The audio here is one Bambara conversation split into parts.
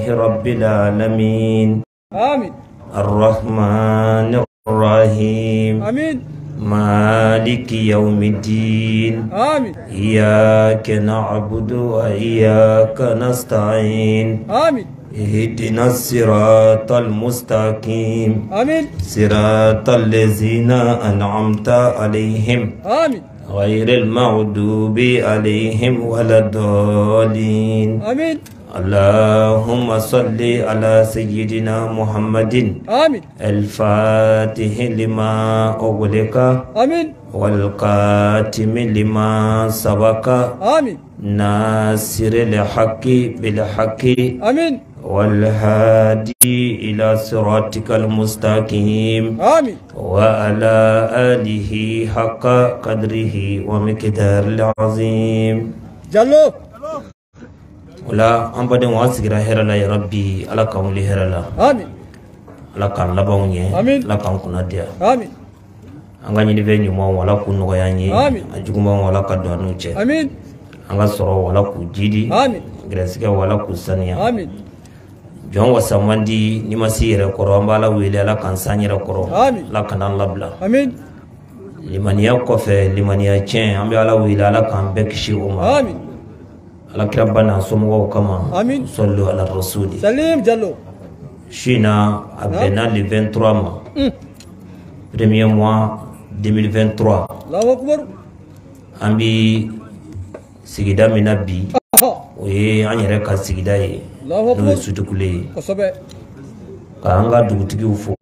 رب العالمين آمين الرحمن الرحيم آمين مالك يوم الدين آمين إياك نعبد وإياك نستعين آمين اهدنا الصراط المستقيم آمين صراط الذين أنعمت عليهم آمين غير المغضوب عليهم ولا الضالين آمين اللهم صل على سيدنا محمد آمين الفاتح لما أغلق آمين والقاتم لما سبق آمين ناصر الحق بالحق آمين والهادي إلى صراطك المستقيم آمين وعلى آله حق قدره ومقدار العظيم جلو ولا أمبدن واسغرا هرلا يا ربي على كون لي هرلا آمين على كان لبوني آمين على كان كنا ديا آمين anga nyini ve nyuma wala kunu ko yanyi ajuguma wala kadwa nuche آمين anga soro wala ku jidi آمين gresika wala ku sania آمين jon wasamandi ni masire koro ambala wele ala kan sanyira koro آمين la kanan labla آمين limaniya kofe limaniya chen ambe ala wele ala kan bekshi umma آمين ala kirabana somo kama آمين sallu ala rasuli سليم جلو China abena le 23 mois premier mois 2023 الله أكبر ambi sigida minabi oye anyere ka sigida ye الله no أكبر sutukule كسبة ka anga dugutigi ufo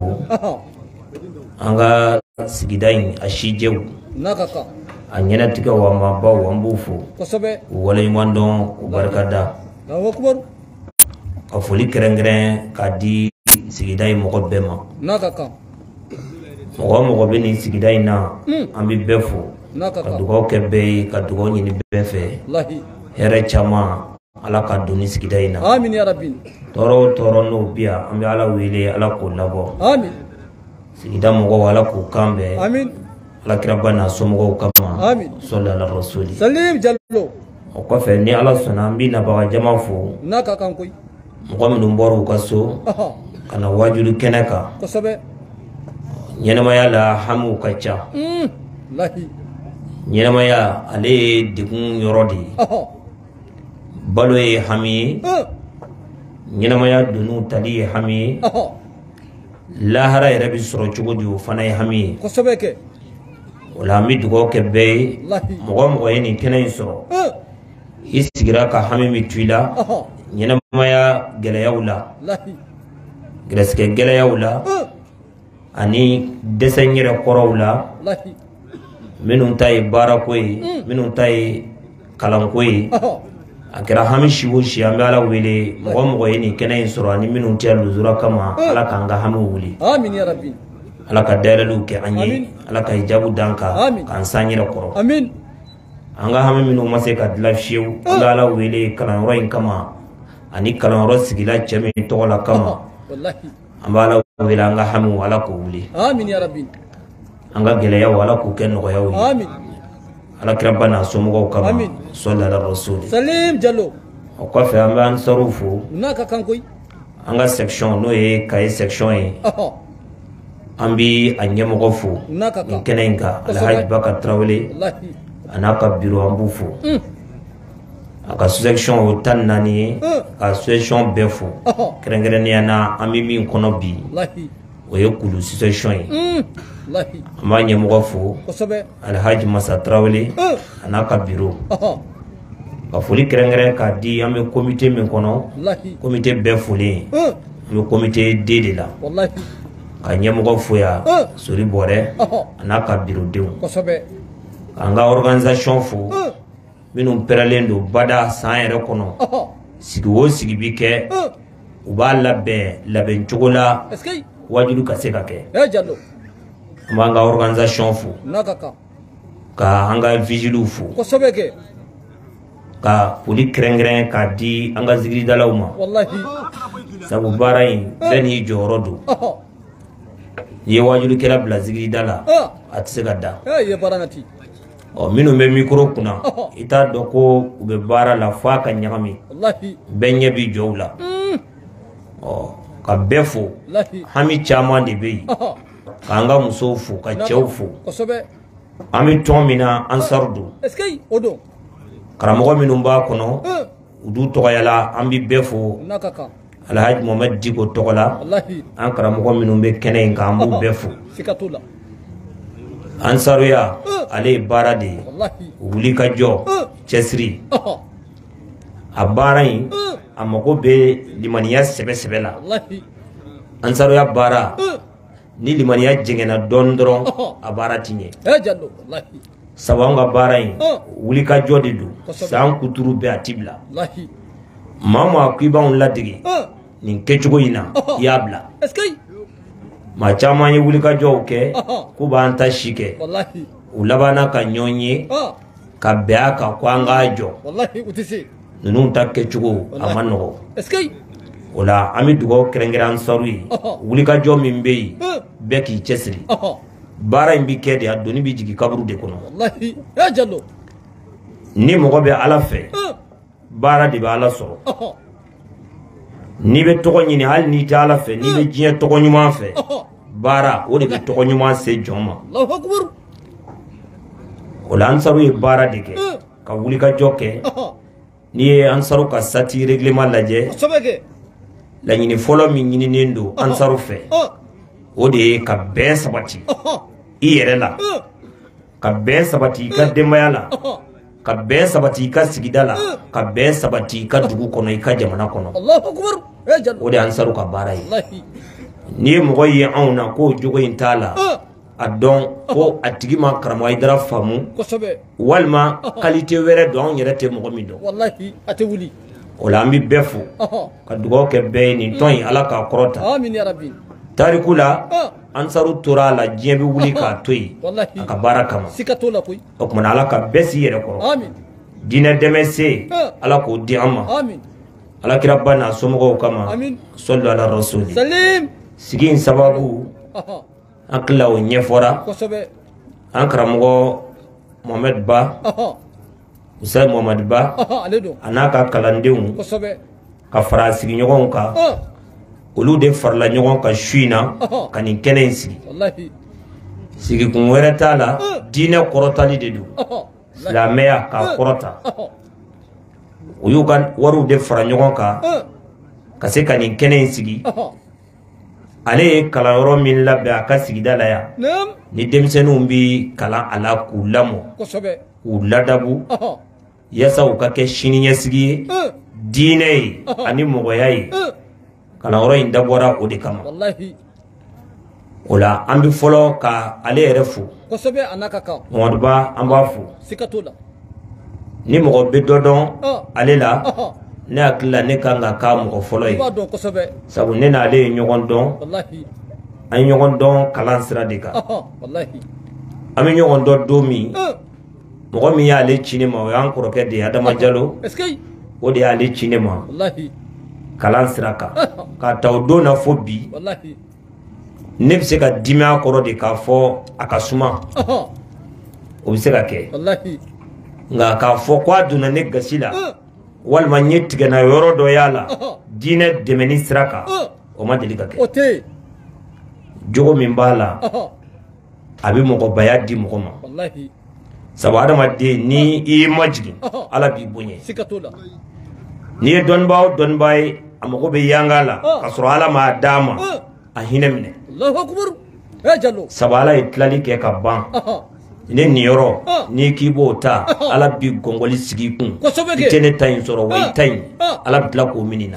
anga sigida yin ashijew نكاكا anyena tiga wa maba wa mbufo كسبة wala imandon ubarkada الله أكبر ka foli kerengren ka di sigida yin mogo bema نكاكا mogo be ni sigida yin na ambi befo ka نكاكا dugaw kɛ bɛɛ ye ka dugaw ɲini bɛɛ fɛ الله hɛrɛ caman ala ka don ni sigida in na آمين يا ربي tɔɔrɔ o tɔɔrɔ n'o bi yan an bɛ ala wele ala k'o labɔ آمين sigida mɔgɔw ala k'u kan bɛn آمين alakiraba n'a somɔgɔw kama آمين sɔli ala rasuli سليم جلو o kɔfɛ ni ala sɔnna an bɛ nabaga jama fo نكاكا كوي mɔgɔ minnu bɔra u ka so ka na wajulu kɛnɛ kan كسبة ɲɛnɛmaya la hamiw ka ca الله ɲɛnɛmaya ale ye degun yɔrɔ de ye balo ye hami ye ɲɛnɛmaya donu tali ye hami ye lahara yɛrɛ bi sɔrɔ cogo di o fana ye hami ye كسبة كي o la an bɛ dugawu kɛ bɛɛ ye الله mɔgɔ mɔgɔ ye nin kɛnɛ in sɔrɔ i sigira ka hami min to i la ɲɛnɛmaya gɛlɛyaw la الله gɛrɛsɛgɛ gɛlɛyaw la ani dɛsɛ n yɛrɛ kɔrɔw la الله minnu ta ye baarako ye minnu ta ye kalanko ye a kɛra hami si o si an bɛ ala wele mɔgɔ mɔgɔ ye nin kɛnɛ in sɔrɔ ani minnu tɛ luzura kama ala k'an ka hamiw wuli آمين يا ربي ala ka dayɛlɛliw kɛ an ye Amin. ala ka hijabu dan kan Amin. k'an san yɛrɛ kɔrɔ آمين an ka hami minnu ma se ka dilan fiyewu an bɛ ala wele kalanyɔrɔ in kama ani kalanyɔrɔ sigila cɛ min tɔgɔ la kama والله an bɛ ala wele an ka hamiw ala k'o wuli آمين يا ربي an ka gɛlɛyaw ala k'u kɛ nɔgɔyaw ye آمين ala kiraba n'a somɔgɔw kama Amin. sɔli ala rasuli سليم جلو o kɔfɛ an bɛ ansariw fo نكاكا كوي an ka section n'o ye kaye section ye an bi a ɲɛmɔgɔ fo نكاكا nin kɛnɛ in kan alhaji baka tarawele الله a n'a ka biro an b'u fo a ka section o 14 ye ka section bɛɛ fo kɛrɛnkɛrɛnnenya na an bɛ min kɔnɔ bi الله o ye kulu section ye الله an b'a ɲɛmɔgɔ fo كسبة alhaji masa tarawele a n'a ka biro ka foli kɛrɛnkɛrɛn k'a di an bɛ komite min kɔnɔ الله komite bɛɛ folen an bɛ komite D de la والله ka ɲɛmɔgɔ fo yan sori bɔrɛ a n'a ka birodenw كسبة k'an ka organisation fo minnu pɛrɛlen don bada san yɛrɛ kɔnɔ sigi o sigi bi kɛ u b'a labɛn labɛn cogo la اسكي wajulu ka se ka kɛ يا جلو an b'an ka organisation fo نكاكا ka an ka vigiliw fo كسبة كي ka foli kɛrɛnkɛrɛn k'a di an ka zikiridalaw ma والله sabu baara in bɛɛ n'i jɔyɔrɔ don n'i ye wajulikɛla bila zikirida la a tɛ se ka da يا برانتي minnu bɛ mikoro kunna i t'a dɔn ko u bɛ baara la f'a ka ɲagami والله bɛɛ ɲɛ bi jɔ u la ka bɛɛ fo hami caman de bɛ yen k'an ka musow fo ka cɛw fo an bɛ tɔn min na ansaru don karamɔgɔ minnu b'a kɔnɔ u du tɔgɔyala an bɛ bɛɛ fo Alhaji Mohamed Diko tɔgɔ la an karamɔgɔ minnu bɛ kɛnɛ in kan an b'u bɛɛ fo ansaruya ale ye baara de ye wuli ka jɔ cɛsiri a baara in a mago bɛ limaniya sɛbɛ la ansaruya baara ni limaniya jɛngɛnna dɔɔnin dɔrɔn a baara ti ɲɛ sabu an ka baara in wuli ka jɔ de don san kuturu bɛɛ a ti bila maa maa k'i b'anw ladege nin kɛcogo in na i y'a bila maa caman ye wuli ka jɔw kɛ k'u b'an ta si kɛ u labanna ka ɲɔgɔn ye ka bɛn a kan ko an k'a jɔ ninnu ta kɛcogo a ma nɔgɔ o la an bɛ dugawu kɛrɛnkɛrɛn ansaru ye wuli ka jɔ min bɛ yen bɛɛ k'i cɛsiri baara in bɛ kɛ de a doni bɛ jigin kaburu de kɔnɔ ni mɔgɔ bɛ ala fɛ baara de bɛ ala sɔrɔ n'i bɛ tɔgɔ ɲini hali n'i tɛ ala fɛ n'i bɛ diɲɛ tɔgɔ ɲuman fɛ baara o de bɛ tɔgɔ ɲuman se jɔn ma o la ansaru ye baara de kɛ ka wuli ka jɔ kɛ n'i ye ansaru ka sati règlement lajɛ laɲini fɔlɔ min ɲininen don ansaru fɛ o de ye ka bɛn sabati i yɛrɛ la ka bɛn sabati i ka denbaya la ka bɛn sabati i ka sigida la ka bɛn sabati i ka dugu kɔnɔ i ka jamana kɔnɔ o de ansaru ka baara ye n'i ye mɔgɔ ye anw na k'o jogo in t'a la a dɔn ko a tigi ma karamɔgɔ Hayidara faamu walima qualité wɛrɛ don anw yɛrɛ tɛ mɔgɔ min dɔn o la an bɛ bɛɛ fo ka dugawu kɛ bɛɛ ye nin tɔn in ala k'a kɔrɔta tariku la ansaru tora a la diɲɛ bɛ wuli k'a to yen a ka baara kama o kumana ala ka bɛɛ s'i yɛrɛ kɔrɔ diinɛ dɛmɛ se ala k'o di an ma alakira ba n'a somɔgɔw kama sɔli ala rasuli sigi in sababu an tila o ɲɛfɔra an karamɔgɔ Mohamed Ba Usaid Mohamed Ba a n'a ka kalandenw ka fara sigiɲɔgɔnw kan olu de farala ɲɔgɔn kan su in na ka nin kɛnɛ in sigi sigikun wɛrɛ t'a la diinɛ kɔrɔtali de don silamɛya k'a kɔrɔta u y'u ka wariw de fara ɲɔgɔn kan ka se ka nin kɛnɛ in sigi ale ye kalanyɔrɔ min labɛn a ka sigida la yan ni denmisɛnninw bɛ kalan a la k'u lamɔ k'u ladabu yasa u ka kɛ siniɲɛsigi ye diinɛ ye ani mɔgɔya ye kalanyɔrɔ in dabɔra o de kama o la an bɛ fɔlɔ ka ale yɛrɛ fo Mamadu Ba an b'a fo ni mɔgɔ bɛ dɔ dɔn ale la ne hakili la ne kan ka k'a mɔgɔ fɔlɔ ye sabu ne n'ale ye ɲɔgɔn dɔn an ye ɲɔgɔn dɔn kalan sira de kan an bɛ ɲɔgɔn dɔn don min mɔgɔ min y'ale ci ne ma o y'an kɔrɔkɛ de ye Adama Jalo o de y'ale ci ne ma kalan sira kan k'a ta o don na fo bi ne bɛ se ka dimi a kɔrɔ de k'a fɔ a ka suma o bɛ se ka kɛ nka k'a fɔ k'a donna ne gasi la walima n ye tigɛna yɔrɔ dɔ y'a la diinɛ dɛmɛni sira kan o ma deli ka kɛ jogo min b'a la a bɛ mɔgɔbaya di mɔgɔ ma sabu adamaden ni i y'i majigin ala b'i bonya n'i ye dɔnnibaa o dɔnnibaa ye a mago bɛ yanga la ka sɔrɔ ala m'a d'a ma a hinɛ minɛ sabu ala ye tilali kɛ ka ban ne nin yɔrɔ n'i k'i b'o ta ala bi gɔngɔli sigi i kun i tɛ ne ta in sɔrɔ wa i ta in ala bɛ tila k'o minɛ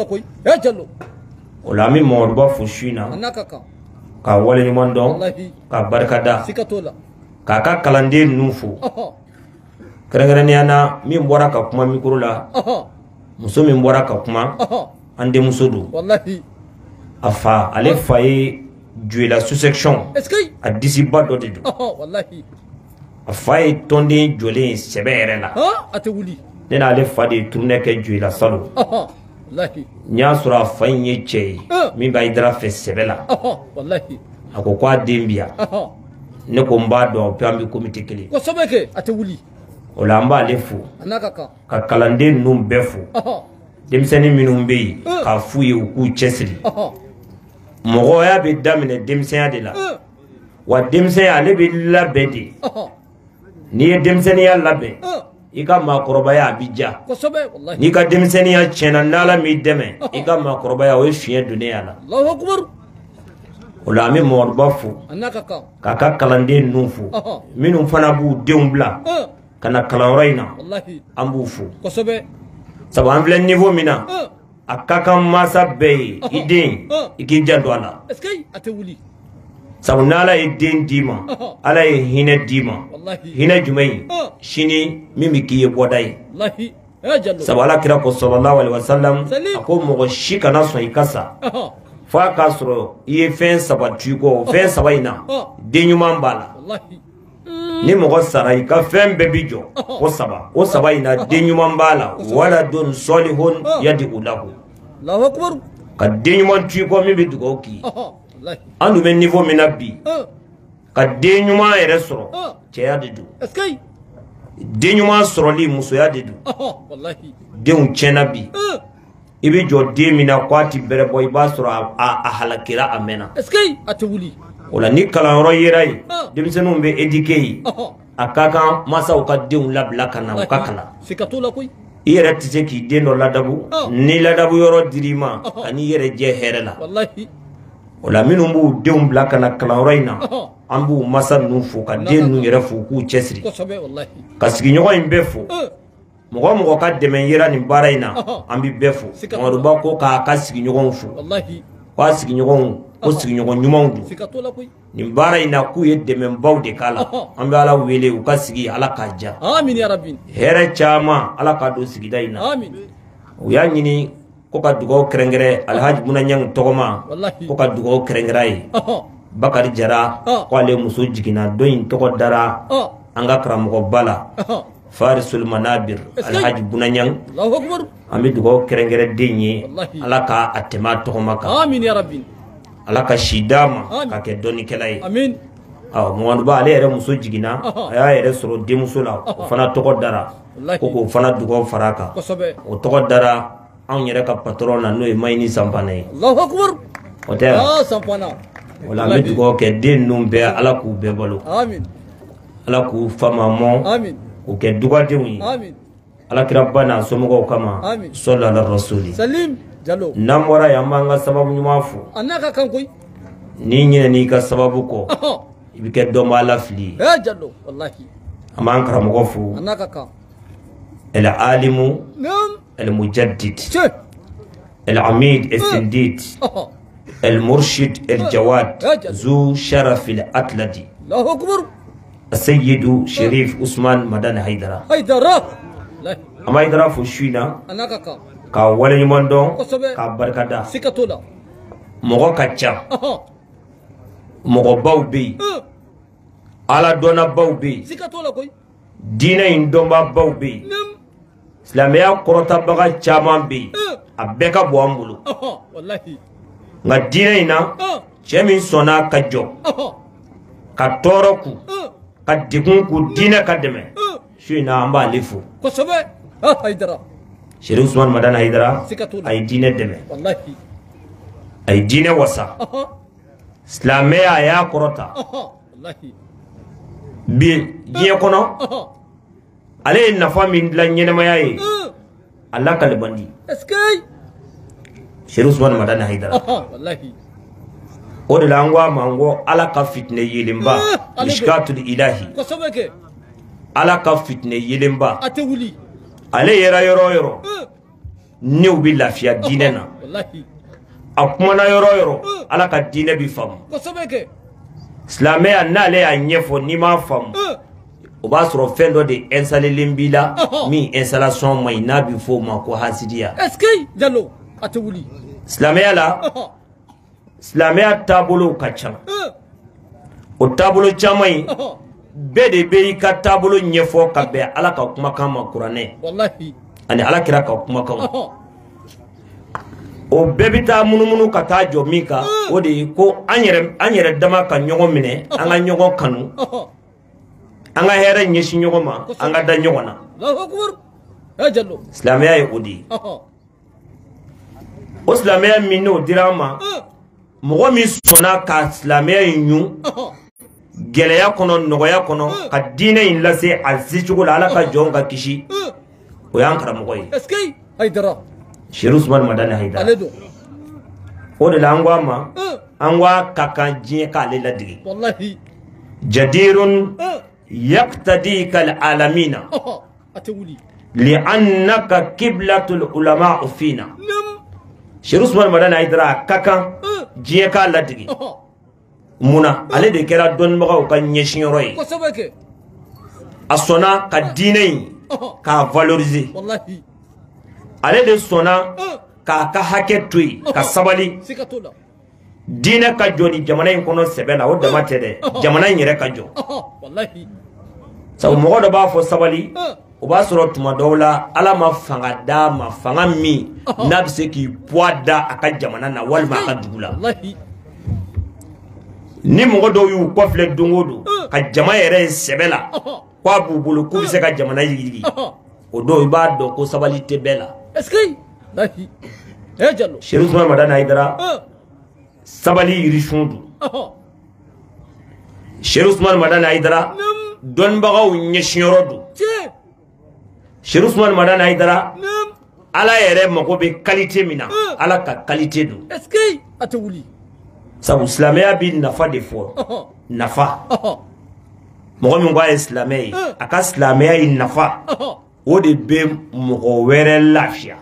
o la an bɛ Mamadu Ba fo su in na k'a waleɲuman dɔn k'a barikada k'a ka kalanden ninnu fo kɛrɛnkɛrɛnnenya na min bɔra ka kuma mikoro la muso min bɔra ka kuma an denmuso don a fa ale fa ye Joyila sous-section a disiba dɔ de don a fa ye tɔnden jɔlen ye sɛbɛ yɛrɛ la ne n'ale fa de ye tournée kɛ Joyila salon n y'a sɔrɔ a fa in ye cɛ ye min b'a Hayidara fɛ sɛbɛ la a ko k'a den bi yan ne ko n b'a dɔn pe an bɛ comité kelen o la an b'ale fo ka kalanden ninnu bɛɛ fo demseni minnu be yen k'a f'u ye u k'u cɛsiri mɔgɔya bɛ daminɛ denmisɛnya de la wa denmisɛnya ale bɛ labɛn de n'i ye denmisɛnniya labɛn i ka maakɔrɔbaya a bɛ ja n'i ka denmisɛnniya tiɲɛna n'Ala m'i dɛmɛ i ka maakɔrɔbaya o ye fiɲɛ donnen a la o la an bɛ mɔgɔkɔrɔba fo k'a ka kalanden ninnu fo minnu fana b'u denw bila ka na kalanyɔrɔ in na an b'u fo sabu an filɛ niveau min na a ka kan mansa bɛɛ ye i den i k'i janto a la sabu n'Ala ye den d'i ma Ala ye hinɛ d'i ma hinɛ jumɛn ye sini min bɛ k'i ye bɔda ye sabu Alakira ko sallallahu alaihi wasallam a ko mɔgɔ si kana sɔn i ka sa fo a k'a sɔrɔ i ye fɛn saba t'i kɔ fɛn saba in na den ɲuman b'a la ni mɔgɔ sara i ka fɛn bɛɛ bi jɔ o saba in na den ɲuman b'a la waladun solihun yad'u lahu ka den ɲuman t'i kɔ min bɛ dugawu k'i ye an dun bɛ niveau min na bi ka den ɲuman yɛrɛ sɔrɔ cɛya de don den ɲuman sɔrɔli musoya de don denw tiɲɛna bi i bɛ jɔ den min na k'a ti bɛrɛ bɔ i b'a sɔrɔ a halakira a mɛnna o la ni kalanyɔrɔ yera yen denmisɛnninw bɛ éduquer yen a ka kan mansaw ka denw labila ka na u ka kalan i yɛrɛ tɛ se k'i den dɔ ladabu ni ladabu yɔrɔ dir'i ma ani i yɛrɛ jɛ hɛrɛ la o la minnu b'u denw bila ka na kalanyɔrɔ in na an b'u masa ninnu fo ka den ninnu yɛrɛ fo k'u cɛsiri ka sigiɲɔgɔn in bɛɛ fo mɔgɔ o mɔgɔ ka dɛmɛ yera nin baara in na an bɛ bɛɛ fo Mamadu Ba ko k'a ka sigiɲɔgɔnw fo k'a sigiɲɔgɔnw ko sigiɲɔgɔn ɲumanw don nin baara in na k'u ye dɛmɛbaw de k'a la an bɛ Ala wele u ka sigi Ala k'a diya hɛrɛ caman Ala k'a don sigida in na u y'a ɲini ko ka dugawu kɛrɛnkɛrɛn Alhaji Munaɲang tɔgɔma ko ka dugawu kɛrɛnkɛrɛn a ye Bakari Jara ko ale muso jiginna don in tɔgɔ dara an ka karamɔgɔba la Farisul Manabir Alhaji Munaɲang an bɛ dugawu kɛrɛnkɛrɛn den ye Ala ka a tɛmɛ a tɔgɔma kan Ala ka si d'a ma ka kɛ dɔnnikɛla ye Mamadu Ba ale yɛrɛ muso jiginna a y'a yɛrɛ sɔrɔ denmuso la o fana tɔgɔ dara ko k'o fana dugawu fara a kan o tɔgɔ dara anw yɛrɛ ka patron na n'o ye Mayini Sanpana ye o tɛ o la an bɛ dugawu kɛ den ninnu bɛɛ Ala k'u bɛɛ balo Ala k'u fama mɔn k'u kɛ dugadenw ye Alakira ba n'a somɔgɔw kama sɔli ala rasuli n'an bɔra yan an b'an ka sababu ɲuman fo n'i ɲinɛn'i ka sababu kɔ i bɛ kɛ dɔnbaa lafili ye an b'an karamɔgɔ fo el alimu el mujaddid el amid el sindid el murshid el jawad zu sharaf el atladi السيد شريف عثمان مدن هيدرا أما هيدرا فشينا كاولي يمندون كبركدا مغو كاتشا مغو باو بي على دونا باو بي دينا اندوما باو بي سلاميا قرطا بغا چامان بي أبكا بوامبولو nga dina ina chemi sona kajo ka toroku ka digun ku dina ka deme shina amba lifu ko sobe haidara Sheikh Usman Madan Haidara ay dina deme wallahi ay dina wasa islamia ya korota wallahi bi je kono ale nafa min la nyenema yayi Allah kalbandi eskay Sheikh Usman Madan Haidara wallahi o de la ngwa mango ala ka fitne yelimba mishkatul ilahi ko sobeke ala ka fitne yelimba atewuli ale yera yoro ni ubi lafiya dinena wallahi akumana yoro ala ka dine bi fam ko sobeke islamia nale ya nyefo ni ma fam o ba soro fendo de installer limbila mi installation mai na bi fo ma ko hasidiya eskay jallo atewuli islamia la islamia tabolo kacha o tabolo chamai bede be ka tabolo nyefo ka be ala ka kuma kama qur'ane wallahi ani ala kira ka kuma kama o bebita munumunu ka ta jo mika o de ko anyere dama ka nyogo mine anga nyogo kanu anga here nyeshi nyogo ma anga da nyogo na Allahu akbar ajallo islamia e odi o silamɛya min n'o dira ma mɔgɔ min sɔnna ka silamɛya in ɲu gɛlɛya kɔnɔ nɔgɔya kɔnɔ ka diinɛ in lase a secogo la Ala ka jɔnw ka kisi o y'an karamɔgɔ ye Cheikh Ousmane Madani Haidara o de la an ko a ma an ko a ka kan diɲɛ k'ale ladege jadirun yaqtadi kal alamina li'annaka qiblatul ulama fina Cheikh Ousmane Madani Haidara a ka kan diɲɛ k'a ladege muna ale de kɛra dɔnnibagaw ka ɲɛsinyɔrɔ ye a sɔnna ka diinɛ in k'a valoriser ale de sɔnna k'a ka hakɛ to yen ka sabali diinɛ ka jɔ ni jamana in kɔnɔ sɛbɛ la o dama tɛ dɛ jamana in yɛrɛ ka jɔ sabu mɔgɔ dɔ b'a fɔ sabali o b'a sɔrɔ tuma dɔw la Ala ma fanga d'a ma fanga min n'a bɛ se k'i poids da a ka jamana na walima a ka dugu la ni mɔgɔ dɔw y'u kɔfilɛ don o don ka jama yɛrɛ ye sɛbɛ la k'a b'u bolo k'u bɛ se ka jamana yirigi o don i b'a dɔn ko sabali tɛ bɛɛ la Cheikh Ousmane Madani Haidara sabali yirisun don Cheikh Ousmane Madani Haidara dɔnnibagaw ɲɛsinyɔrɔ don Cheikh Ousmane Madani Haidara Ala yɛrɛ mago bɛ qualité min na Ala ka qualité don sabu silamɛya bi nafa de fɔ nafa mɔgɔ min ko a ye silamɛ ye a ka silamɛya ye nafa o de bɛ mɔgɔ wɛrɛ lafiya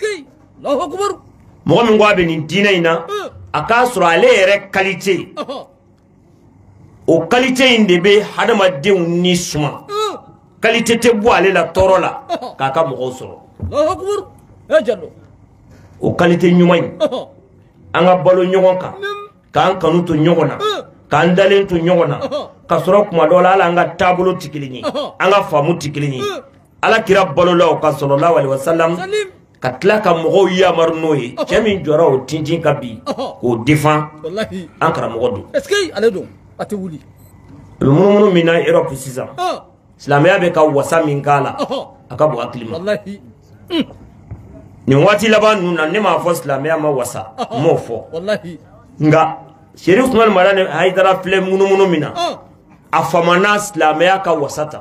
mɔgɔ min ko a bɛ nin diinɛ in na a k'a sɔrɔ ale yɛrɛ qualité o qualité in de bɛ hadamadenw ni suma qualité tɛ bɔ ale la tɔɔrɔ la k'a ka mɔgɔw sɔrɔ o qualité ɲuman in an ka balo ɲɔgɔn kan k'an kanu to ɲɔgɔn na k'an dalen to ɲɔgɔn na ka sɔrɔ kuma dɔw la hali an ka taabolo tɛ kelen ye an ka faamu tɛ kelen ye Ala kira balola o ka sallallahu alaihi wasallam ka tila ka mɔgɔw yamaru n'o ye cɛ min jɔra o tintin ka bi k'o défend an karamɔgɔ don a bɛ munumunu min na Europe sisan silamɛya bɛ ka wasa min k'a la a ka bon hakili ma nin waati laban ninnu na ne m'a fɔ silamɛya ma wasa n m'o fɔ nka Cheikh Ousmane Madani Haidara filɛ munumunu min na a famana silamɛya ka wasata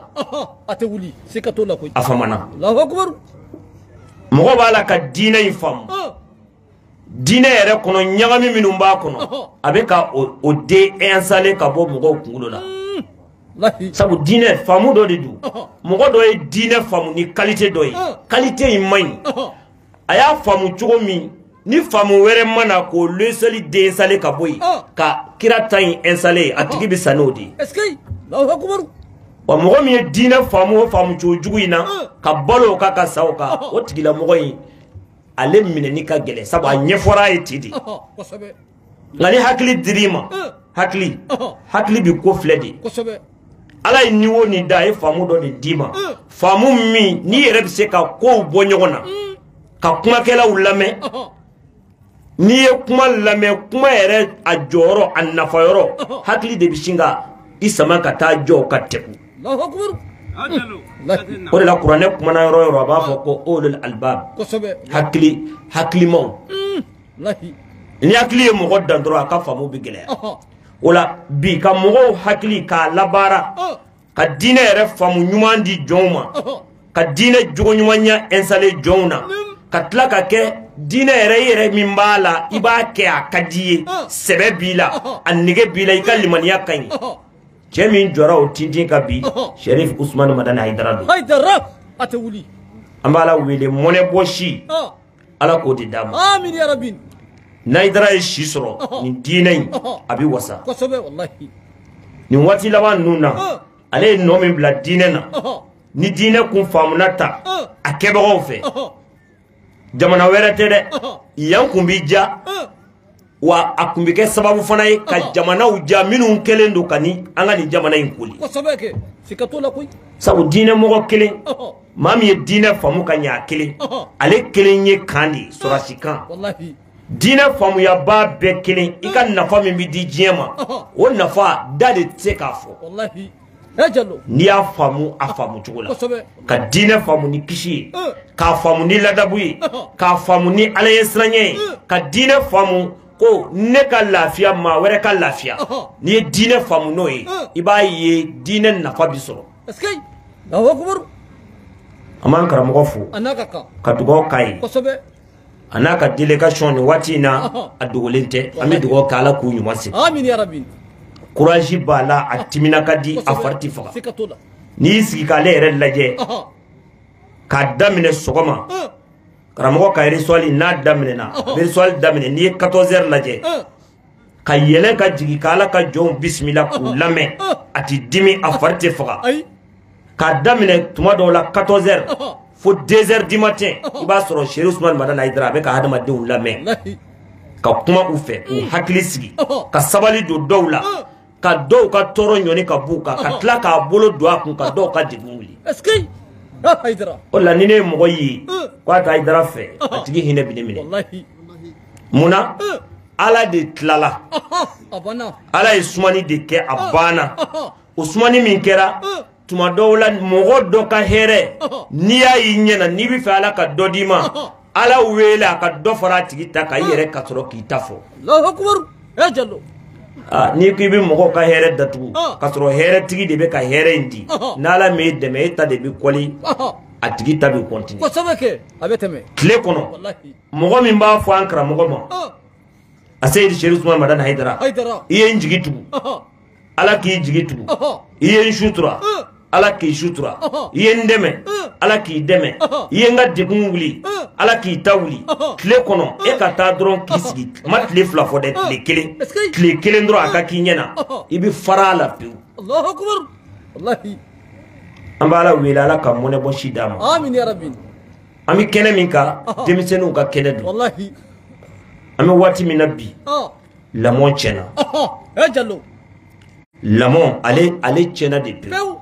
a famana mɔgɔ b'a la ka diinɛ in faamu diinɛ yɛrɛ kɔnɔ ɲagami minnu b'a kɔnɔ a bɛ ka o déinstaller ka bɔ mɔgɔw kunkolo la sabu diinɛ faamu dɔ de don mɔgɔ dɔ ye diinɛ faamu ni qualité dɔ ye qualité in man ɲi a y'a faamu cogo min ni faamu wɛrɛ mana k'o lɔsili déinstaller ka bɔ yen ka kira ta in installer a tigi bɛ sa n'o de ye wa mɔgɔ min ye diinɛ faamu o faamu cogo jugu in na ka balo o kan ka sa o kan o tigilamɔgɔ in ale minɛni ka gɛlɛn sabu a ɲɛfɔra a ye ten de nka ni hakili dir'i ma hakili bi ko filɛ de Ala ye ni o ni da a ye faamu dɔ de d'i ma faamu min n'i yɛrɛ bɛ se ka kow bɔ ɲɔgɔn na ka kumakɛlaw lamɛn n'i ye kuma lamɛn kuma yɛrɛ a jɔyɔrɔ a nafayɔrɔ hakili de bɛ sin ka i sama ka taa jɔ ka tɛgu o de la kuranɛ kumana yɔrɔ yɔrɔ a b'a fɔ ko ulul albab hakilimaw ni hakili ye mɔgɔ dan dɔrɔn a ka faamu bɛ gɛlɛya o la bi ka mɔgɔw hakili k'a labaara ka diinɛ yɛrɛ faamu ɲuman di jɔnw ma ka diinɛ jogo ɲumanya installer jɔnw na ka tila ka kɛ diinɛ yɛrɛ min b'a la i b'a kɛ a ka di ye sɛbɛ b'i la a nege b'i la i ka limaniya ka ɲi cɛ min jɔra o tintin ka bi Cheikh Ousmane Madani Haidara don an b'a la wele mɔnɛ bɔ si Ala k'o de d'a ma Haidara ye si sɔrɔ nin diinɛ in a bɛ wasa nin waati laban ninnu na ale ye nɔ min bila diinɛ na ni diinɛ kun faamuna ta a kɛbagaw fɛ jamana wɛrɛ tɛ dɛ yan kun b'i ja wa a kun bɛ kɛ sababu fana ye ka jamanaw ja minnu kɛlen don ka ni an ka nin jamana in koli sabu diinɛ mɔgɔ kelen maa min ye diinɛ faamu ka ɲɛ a kelen ale kelen ye kan de ye sɔrɔsi kan diinɛ faamuyaba bɛɛ kelen i ka nafa min bɛ di diɲɛ ma o nafa da de tɛ se k'a fɔ n'i y'a faamu a faamu cogo la ka diinɛ faamu ni kisi ye k'a faamu ni ladabu ye k'a faamu ni Ala ye siranɲɛ ye ka diinɛ faamu ko ne ka lafiya maa wɛrɛ ka lafiya n'i ye diinɛ faamu n'o ye i b'a ye diinɛ nafa bi sɔrɔ an b'an karamɔgɔ fo ka dugawu k'a ye a n'a ka délégation ni waati in na a dogolen tɛ an bɛ dugawu kɛ Ala k'u ɲuman se courage b'a la a timina ka di a fari tɛ faga n'i y'i sigi k'ale yɛrɛ lajɛ k'a daminɛ sɔgɔma karamɔgɔ ka récital n'a daminɛna récital daminɛ n'i ye 14h lajɛ ka yɛlɛn ka jigin k'Ala ka jɔnw bisimila k'u lamɛn a ti dimi a fari tɛ faga k'a daminɛ tuma dɔw la 14h fo 2h du matin i b'a sɔrɔ Cheikh Ousmane Madani Haidara a bɛ ka hadamadenw lamɛn ka kuma u fɛ k'u hakili sigi ka sabali don dɔw la ka dɔw ka tɔɔrɔ ɲɔni ka b'u kan ka tila k'a bolo don a kun ka dɔw ka degun wuli o la ni ne ye mɔgɔ ye k'a ta Haidara fɛ a tigi hinɛ bi ne minɛ munna Ala de tilala Ala ye sumani de kɛ a banna o sumani min kɛra tuma dɔw la mɔgɔ dɔ ka hɛrɛ n'i y'a y'i ɲɛna n'i bɛ fɛ Ala ka dɔ d'i ma Ala wele a ka dɔ fara a tigi ta ka i yɛrɛ ka sɔrɔ k'i ta fɔ n'i ko i bɛ mɔgɔw ka hɛrɛ datugu ka sɔrɔ hɛrɛ tigi de bɛ ka hɛrɛ in di n'Ala m'e dɛmɛ e ta de bɛ kɔli a tigi ta bɛ continuer tile kɔnɔ mɔgɔ min b'a fɔ an karamɔgɔ ma a Seydi Cheikh Ousmane Madani Haidara i ye n jigi tugu Ala k'i jigi tugu i ye n sutura Ala k'i sutura i ye n dɛmɛ Ala k'i dɛmɛ i ye n ka degun wuli Ala k'i ta wuli tile kɔnɔ e ka taa dɔrɔn k'i sigi ma tile fila fɔ dɛ tile kelen dɔrɔn a ka k'i ɲɛna i bɛ fara a la pewu an bɛ Ala wele Ala ka mɔnɛ bɔ si d'a ma an bɛ kɛnɛ min kan denmisɛnninw ka kɛnɛ don an bɛ waati min na bi lamɔ tiɲɛna lamɔ ale tiɲɛna de pewu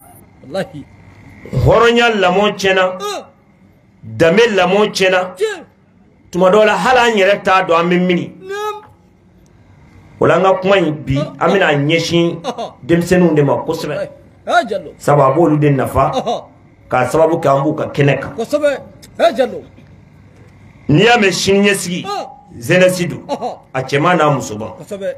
hɔrɔnya lamɔ tiɲɛna danbe lamɔ tiɲɛna tuma dɔw la hali an yɛrɛ t'a dɔn an bɛ mini o la an ka kuma in bi an bɛna ɲɛsin denmisɛnninw de ma kosɛbɛ sabu a b'olu de nafa k'a sababu kɛ an b'u ka kɛnɛ kan n'i y'a mɛn siniɲɛsigi jeunesse don a cɛman n'a musoman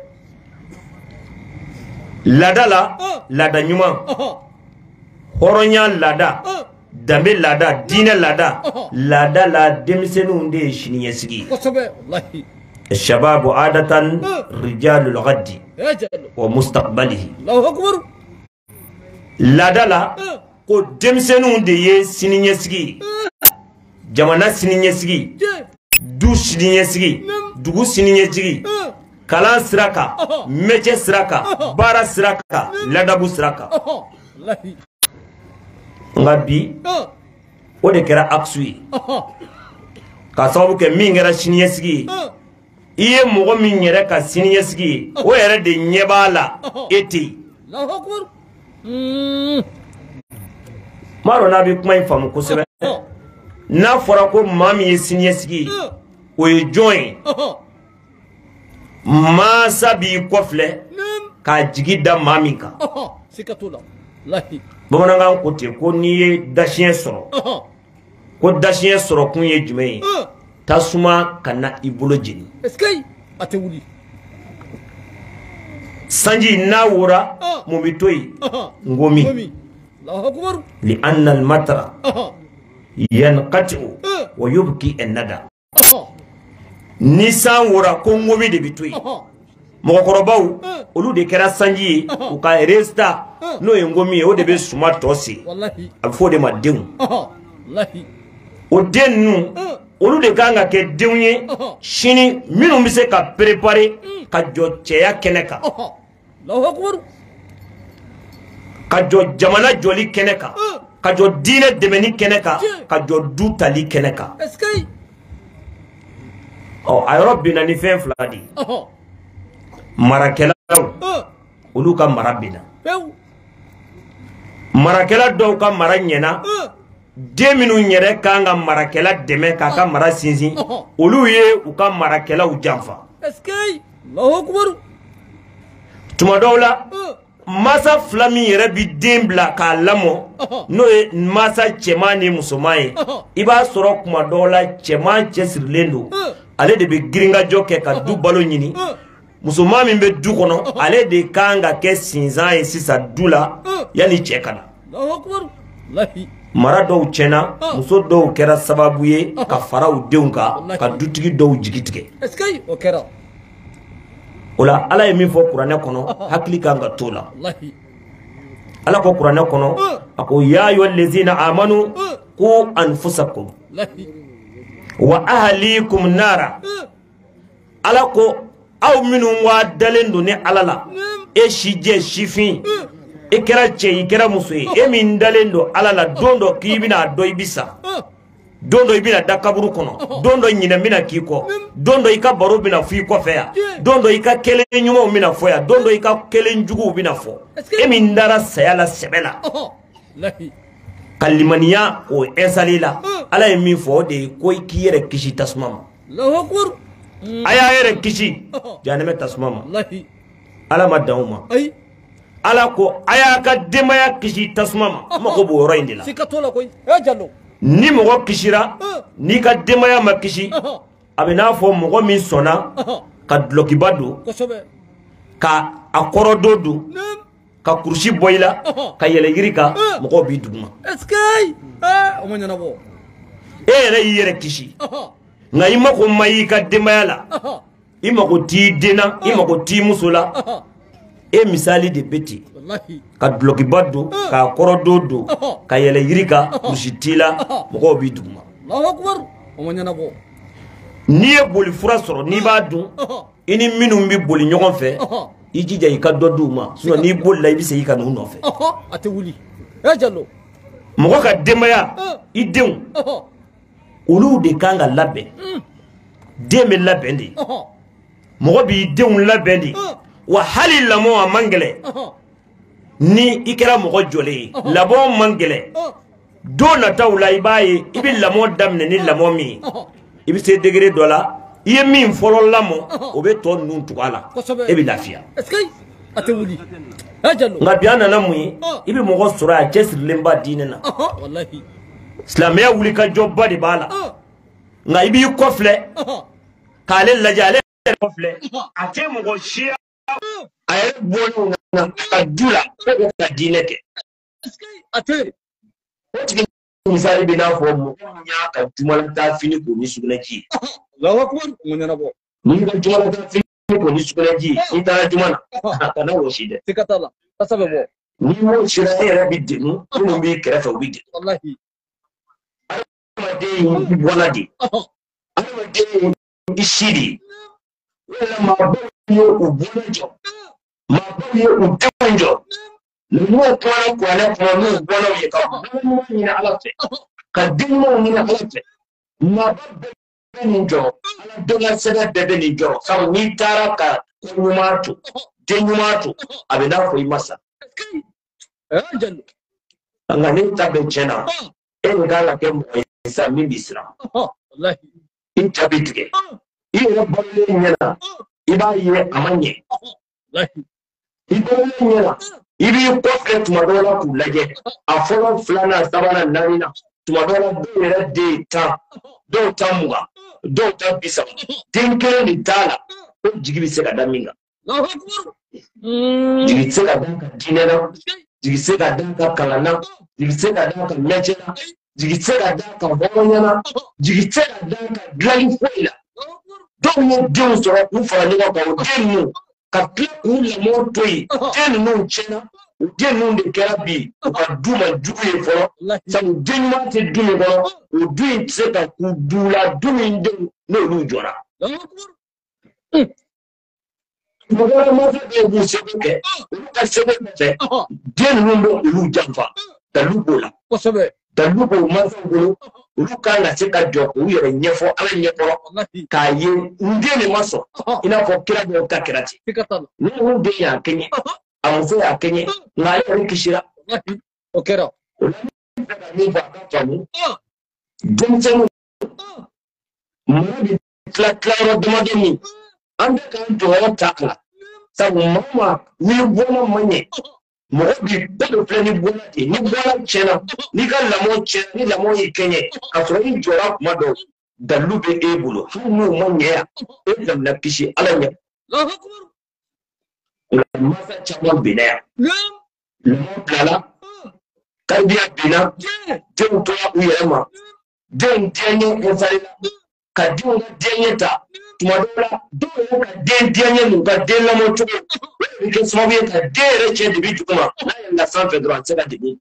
laada la laada ɲuman hɔrɔnya laada danbe laada diinɛ laada laada la denmisɛnninw de ye siniɲɛsigi ye shababu adatan rijalul ghadi wa mustaqbalihi laada la ko denmisɛnninw de ye siniɲɛsigi ye jamana siniɲɛsigi du siniɲɛsigi dugu siniɲɛsigi kalan sira kan métier sira kan baara sira kan ladabu sira kan nka bi o de kɛra aksu ye ka sababu kɛ min kɛra siniɲɛsigi ye i ye mɔgɔ min yɛrɛ ka siniɲɛsigi ye o yɛrɛ de ɲɛ b'a la e tɛ yen m'a dɔn n'a bɛ kuma in faamu kosɛbɛ n'a fɔra ko maa min ye siniɲɛsigi ye o ye jɔn ye mansa b'i kɔfilɛ k'a jigi da maa min kan bamanankan ko ten ko n'i ye dasiɲɛ sɔrɔ ko dasiɲɛ sɔrɔ kun ye jumɛn ye tasuma ka na i bolo jeni sanji n'a wora mun bɛ to yen ngomi li anna al matara yanqati'u wa yubki an-nada ni san wora ko ngomi de bɛ to yen mɔgɔkɔrɔbaw olu de kɛra sanji ye u ka résultat n'o ye ngomi ye o de bɛ suma tɔ se a bɛ fɔ o de ma denw o den ninnu olu de kan ka kɛ denw ye sini minnu bɛ se ka préparer ka jɔ cɛya kɛnɛ kan ka jɔ jamana jɔli kɛnɛ kan ka jɔ diinɛ dɛmɛni kɛnɛ kan ka jɔ du tali kɛnɛ kan a yɔrɔ binna ni fɛn fila de ye marakɛlaw olu ka mara binna marakɛla dɔw ka mara ɲɛna den minnu yɛrɛ kan ka marakɛla dɛmɛ k'a ka mara sinsin olu ye u ka marakɛlaw janfa tuma dɔw la masa flami yɛrɛ bi den bila k'a lamɔ n'o ye masa cɛman ni musoman ye i b'a sɔrɔ kuma dɔw la cɛman cɛsirilen don ale de bɛ girinkajɔ kɛ ka du balo ɲini musoman min bɛ du kɔnɔ ale de kan ka kɛ sinzan ye sisan du la yanni cɛ ka na mara dɔw tiɲɛna muso dɔw kɛra sababu ye ka fara u denw kan ka dutigi dɔw jigi tigɛ o la ala ye min fɔ kuranɛ kɔnɔ hakili kan ka t'o la ala ko kuranɛ kɔnɔ a ko ya ayyuhal lezina amanu qu anfusakum wa ahlikum nara ala ko aw minnu wa dalen don ni ala la e si jɛ sifin e kɛra cɛ i kɛra muso ye e min dalen don ala la don dɔ k'i bɛna dɔ i bi sa don dɔ i bɛna da kaburu kɔnɔ don dɔ ɲinɛ bɛna k'i kɔ don dɔ i ka baro bɛna fɔ i kɔfɛ yan don dɔ i ka kelen ɲumanw bɛna fɔ yan don dɔ i ka kelen juguw bɛna fɔ e min dara saya la sɛbɛ la ka limaniya o installé la ala ye min fɔ o de ye ko i k'i yɛrɛ kisi tasuma ma a y'a yɛrɛ kisi jahanɛmɛ tasuma ma ala ma dan o ma ala ko a y'a ka denbaya kisi tasuma ma mago b'o yɔrɔ in de la ni mɔgɔ kisira n'i ka denbaya ma kisi a bɛ n'a fɔ mɔgɔ min sɔnna ka dulokiba don ka a kɔrɔdon don ka kurusi bɔ i la ka yɛlɛ yiri kan mɔgɔw b'i duguma e yɛrɛ y'i yɛrɛ kisi nka i mago ma y'i ka denbaya la i mago t'i den na i mago t'i muso la e misali de bɛ ten ka dulokiba don k'a kɔrɔdon don ka yɛlɛ yiri kan kurusi t'i la mɔgɔw b'i duguma n'i ye boli fura sɔrɔ n'i b'a dun i ni minnu bɛ boli ɲɔgɔn fɛ i jija i ka dɔ d'u ma sinon n'i bolila i bɛ segin ka n'u nɔfɛ mɔgɔ ka denbaya i denw olu de kan ka labɛn den bɛ labɛn de mɔgɔ b'i denw labɛn de wa hali lamɔ a man gɛlɛn ni i kɛra mɔgɔ jɔlen ye lamɔ man gɛlɛn don nataw la i b'a ye i bɛ lamɔ daminɛ ni lamɔ min ye i bɛ se degré dɔ la i ye min fɔlɔ lamɔ o bɛ tɔ ninnu tugu a la e bɛ lafiya nka bi an nana mun ye i bɛ mɔgɔ sɔrɔ a cɛsirilenba diinɛ na silamɛya wulikajɔba de b'a la nka i b'i kɔfilɛ k'ale lajɛ ale yɛrɛ kɔfilɛ a tɛ mɔgɔ siya a yɛrɛ bɔlen na ka du la ko ka diinɛ kɛ o tigi misali bɛ n'a fɔ mɔgɔ min y'a ka jumalata fini ko ni sugunɛji ye n'i ka jumalata fini ko ni sugunɛji ye n'i taara juma na kana wɔsi dɛ n'i wɔsira e yɛrɛ bɛ denu minnu b'i kɛrɛfɛ u bɛ denu adamaden i bɔla de adamaden i si de wala maa baw ye u bolo jɔ maa baw ye u denw jɔ n'u kumana kuranɛ kɔnɔ n'u bɔlaw ye ka balimaw ɲini ala fɛ ka denɲumanw ɲini ala fɛ maa ba bɛɛ bɛ nin jɔ ala dɔnniya bɛɛ bɛ nin jɔ sabu n'i taara ka ko ɲuman to den ɲuman to a bɛ n'a fɔ i ma sa nka ne ta bɛ tiɲɛ na e de kan ka kɛ mɔgɔ ye sa min b'i siran i ta bɛ tigɛ i yɛrɛ balolen ɲɛna i b'a ye a ma ɲɛ i balolen ɲɛna i b'i kɔfilɛ tuma dɔw la k'u lajɛ a fɔlɔ filanan sabanan naaninan tuma dɔw la dɔw yɛrɛ den ye 10 dɔw ta 20 dɔw ta 30 den kelen de t'a la ko jigi bɛ se ka da min kan jigi tɛ se ka da ka diinɛ na jigi tɛ se ka da ka kalan na jigi tɛ se ka da ka mɛcɛ na jigi tɛ se ka da ka hɔrɔnya na jigi tɛ se ka da ka dilanni foyi la dɔw ye denw sɔrɔ k'u fara ɲɔgɔn kan o den ninnu ka tila k'u lamɔ to yen den ninnu tiɲɛna o den ninnu de kɛra bi u ka du ma jugu ye fɔlɔ sabu den ɲuman tɛ du min kɔnɔ o du in tɛ se ka k'u du la du min denw n'olu jɔra mɔgɔ wɛrɛ mansa dɔw b'u seko kɛ olu ka seko kɔfɛ den ninnu bɛ olu janfa dalu b'o la dalu b'o mansaw bolo olu kan ka se ka jɔ k'u yɛrɛ ɲɛfɔ ala ɲɛkɔrɔ k'a ye n den de ma sɔn i n'a fɔ kira dɔw ta kɛra ten n'u den y'a kɛɲɛ a muso y'a kɛɲɛ nka ale yɛrɛ kisira o kɛra o la ne bɛ ka min fɔ a ka faamu denmisɛnninw mara bɛ tila yɔrɔ damadɔ min an bɛ k'an jɔyɔrɔ ta a la sabu maa ma n'i bɔra ma ɲɛ Mobi bado plani bona ti ni bona chena ni ka lamo chena ni lamo yikenye afrani jora kuma do dalube ebulo fumu monya e dam na pishi alanya Allahu akbar masa chama binaya lamo plala tarbiya bina den to uyema den denye ezalila ka den denye ta tumadola do ka denye mu ka den lamo to que só vem da direita de vídeo uma na São Pedro será de mim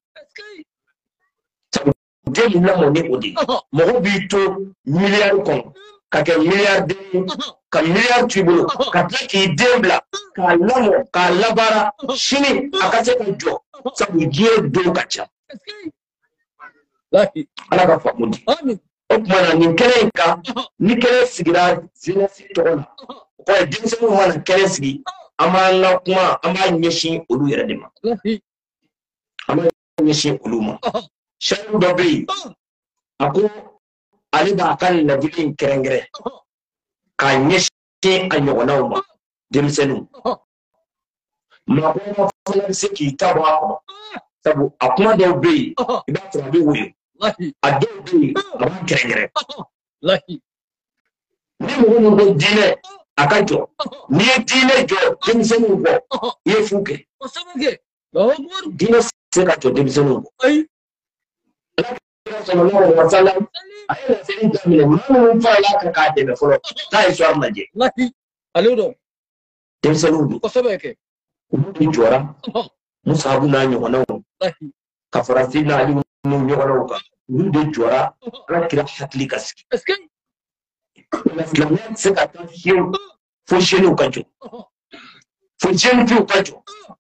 de na money odi mo bito milliard kon ka ke milliard ka milliard tribulo ka ki dembla ka lamo ka labara shini akase ka jo sabu je do kacha ala ka fa mudi amin okmana ni kelenka ni kele sigira zina sitona ko dinse mo wana kele sigi amala kuma ama nyeshi olu yere de ma ama nyeshi olu ma sharu dobe ako ali ba kan na dilin kerengere ka nyeshi anyogona uma demsenu ma ko ma fala se ki tawa sabu akuma dobe iba trabi wuyo adobe aba kerengere lahi ni mo ngo dine akajo ni dine jo demsenu go yefuke osamuke Allahu dine se ka jo demsenu go ay sallallahu alaihi wasallam ayela seni damile manu fala ka ka de folo tay so armaje lahi aludo demsenu go osamuke ni jora musabu na nyo na lahi ka farasi na ali no nyo na ka ni de jora ra kira hatli kaski eskai Islamiyat se ka ta hiyo fo shenu kajo fo shenu fi kajo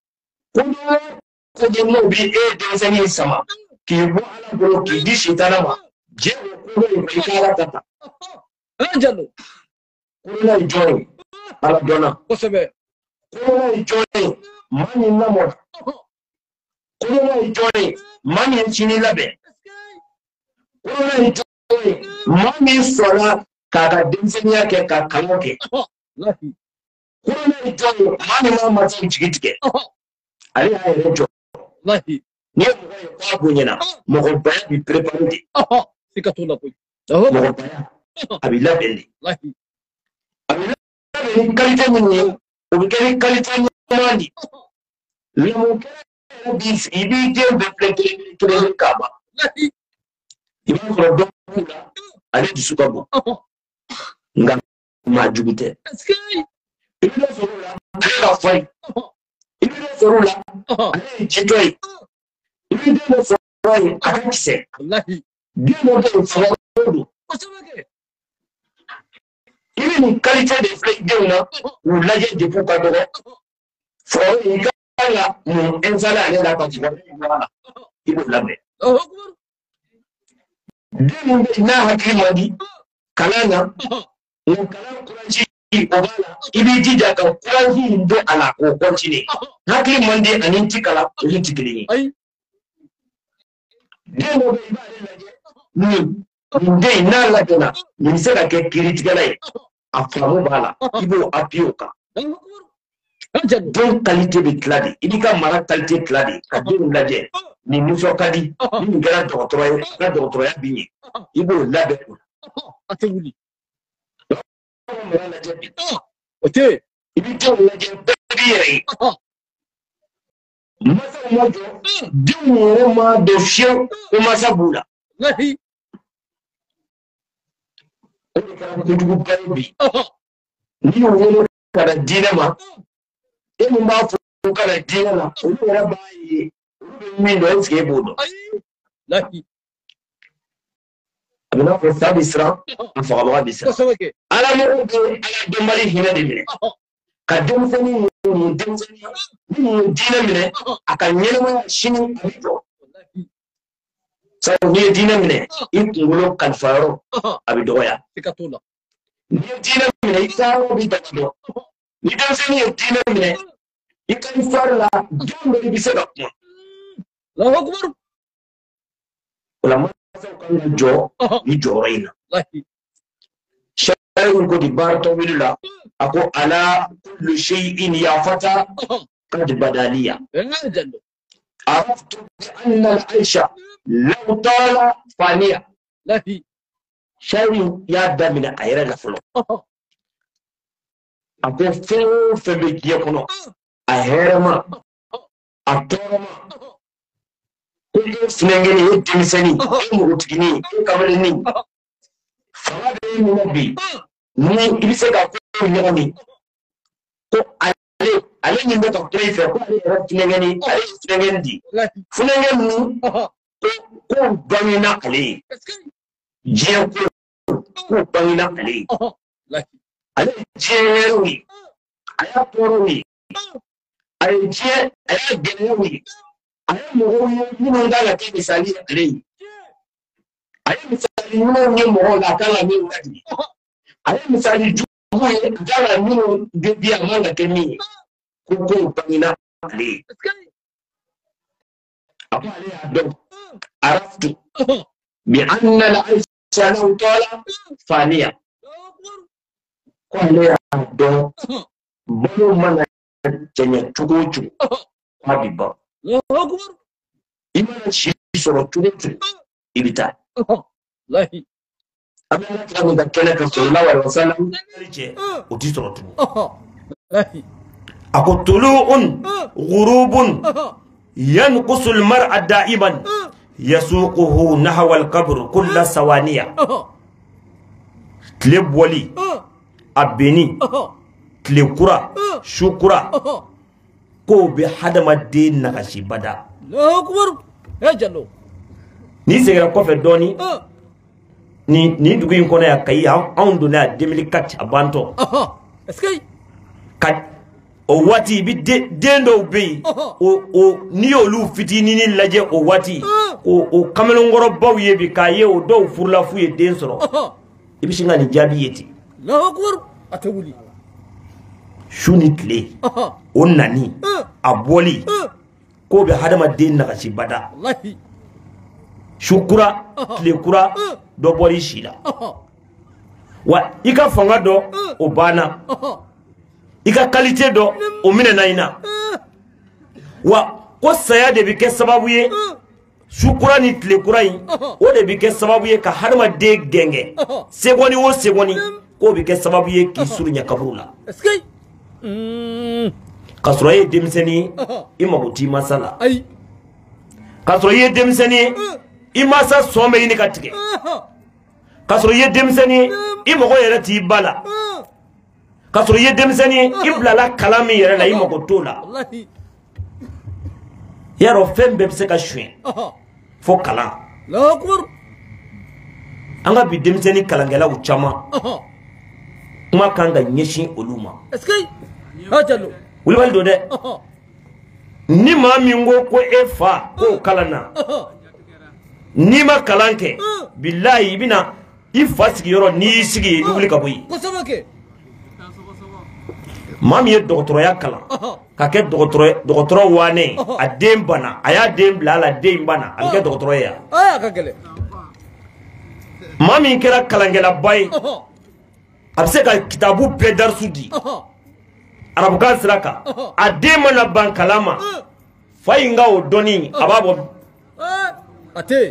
ko de no bi e de sani sama ki bo ala bro ki di shitana ma je ko ko bi kala tata ajalo ko na joy ala dona osabe ko na joy mani na mo ko na joy mani chini labe ko na joy mani sola kaka dimseni yake kakaloke lahi ko na joy mani mama chikitike ali hayo lahi ni mo ko bunyana mo ko ba bi préparer sikatula ko mo ko ba abila beli lahi abila beli kalite ni o bi kalite ni mandi le mo ko bi ibi je be préparer kaba lahi ibi ko do ali disukabo nga majugute eskai ibi do sorula ka fai ibi do sorula ali jitoi ibi do sorula akakise lahi dio do sorula osamuke ibi ni qualité de flèche deuna ou laje de pour ka dogo fo ikala mu enzala ale la partie voilà ibi labe Allahu akbar dinu na hakimadi kalana mu kala kuranci obala ibi jija kan kuranci ndo ala ko continue hakimandi anin tikala uli tikili ay dinu be ibale laje ni ndey na la dona ni sera ke kritikala afamu bala ibo apioka Allahu akbar ajalo don qualité de cladi idika mara qualité cladi ka dinu laje ni muso kadi ni gara docteur ya binyi ibo labe atuli mara laje ote ibi to laje bebiri masa mojo dinu ma do fio o masa bula lahi o ka kujugu baby ni wo kada dinama emu ma fu kada dinama o ra bayi mi do eske bodo ay lahi abina ko sabisra afaqwa bisra osamuke ala mo ko ala do mari hina de mine ka demseni ni demseni ni dina mine aka nyelma shini abito sa ni dina mine ingulo kan faro abido ya sikatula ni dina mine isaro bi takdo ni demseni dina mine ikan farla jombe bisaba kuma Allahu akbar ulama sa kan jo ni joraina lahi shay'un ko di barto willa ako ala kullu shay'in ya fata kad badaliya ajalo عرفت بأن العيش لو طال فانية. لا هي شاوي يا من أيرا فلو أكو في بيجيكونو أهرما أتورما كل فنجني يتمسني يموتني كملني فما بين نبي ni ibise ka ko nyoni ko ale ni ndo to trefe ko ale funengeni ale funengendi funengeni ko bangina ale je ko bangina ale ale je aya toroni ale je aya gelewi aya mo ni ndala ke misali ale aya misali ni mo la kala ni wadi ale misali juwe ndala ni gebi amanga kemi ko bangina ale apa ale ado araftu bi anna al-aisha law tala faniya ko ale ado bolo mana jenya chugochu habiba imana shi soro chugochu ibita lahi abana kamu da kana sallallahu alaihi wasallam uti soro tu lahi ako tulu'un ghurubun yanqusu al-mar'a da'iman yasuquhu nahwa al-qabr kull sawaniya tlebwali abeni tlekura shukura ko be hadama de nakashi bada Allahu akbar ya jallo ni segera ko fe doni ni dugu in kono ya kai on dona 2004 abanto eskay kat o wati bi dendo be o ni olu fitini ni laje o wati o kamelo ngoro bawiye bi kaye o do furla fuye den soro ibi singa ni jabi yeti Allahu akbar atawuli shuni tle o nani aboli ko be hadama den nakashi bada wallahi shukura tlekura do bori shila wa ika fanga do o bana ika qualité do o mina naina wa ko saya de bi ke sababu ye shukura ni tlekura yi o de bi ke sababu ye ka hadama de genge segoni wo segoni ko bi ke sababu ye ki surunya kabrula eskay kasro ye demseni imaguti masala ay kasro ye demseni imasa sombe ni katike kasro ye demseni imogo yere ti bala kasro ye demseni iblala kalami yere la imogo tola wallahi yaro fembe se ka shwe fo kala Allahu akbar anga bi demseni kalangela uchama kuma kanga nyeshi oluma eskay ha jallo wulwal do de ni ma mingo ko efa ko kalana ni ma kalanke billahi ibina ifasigi yoro ni sigi wuli kaboyi ko samake mam ye docteur ya kala ka ke docteur wane a dem bana aya dem blala dem bana a ke docteur ya aya ka gele mam kera kalangela bay abse ka kitabu bedar sudi arabu kan siraka a dem na ban kalama fayinga o doni ababo ate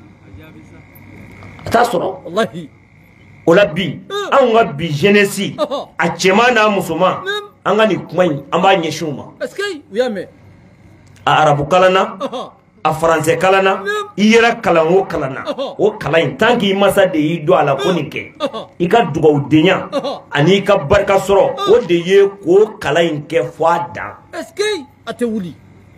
tasoro wallahi olabi an ga bi jeunesse a cema na musuma an ga ni kuma an ba nyeshuma eskay uyame a arabu kalana a français kalana iyera kalango kalana o kalain tanki masa de yi do ala konike ika dugaw denya ani ka barka soro o de ye ko kalain ke fada eskay ate wuli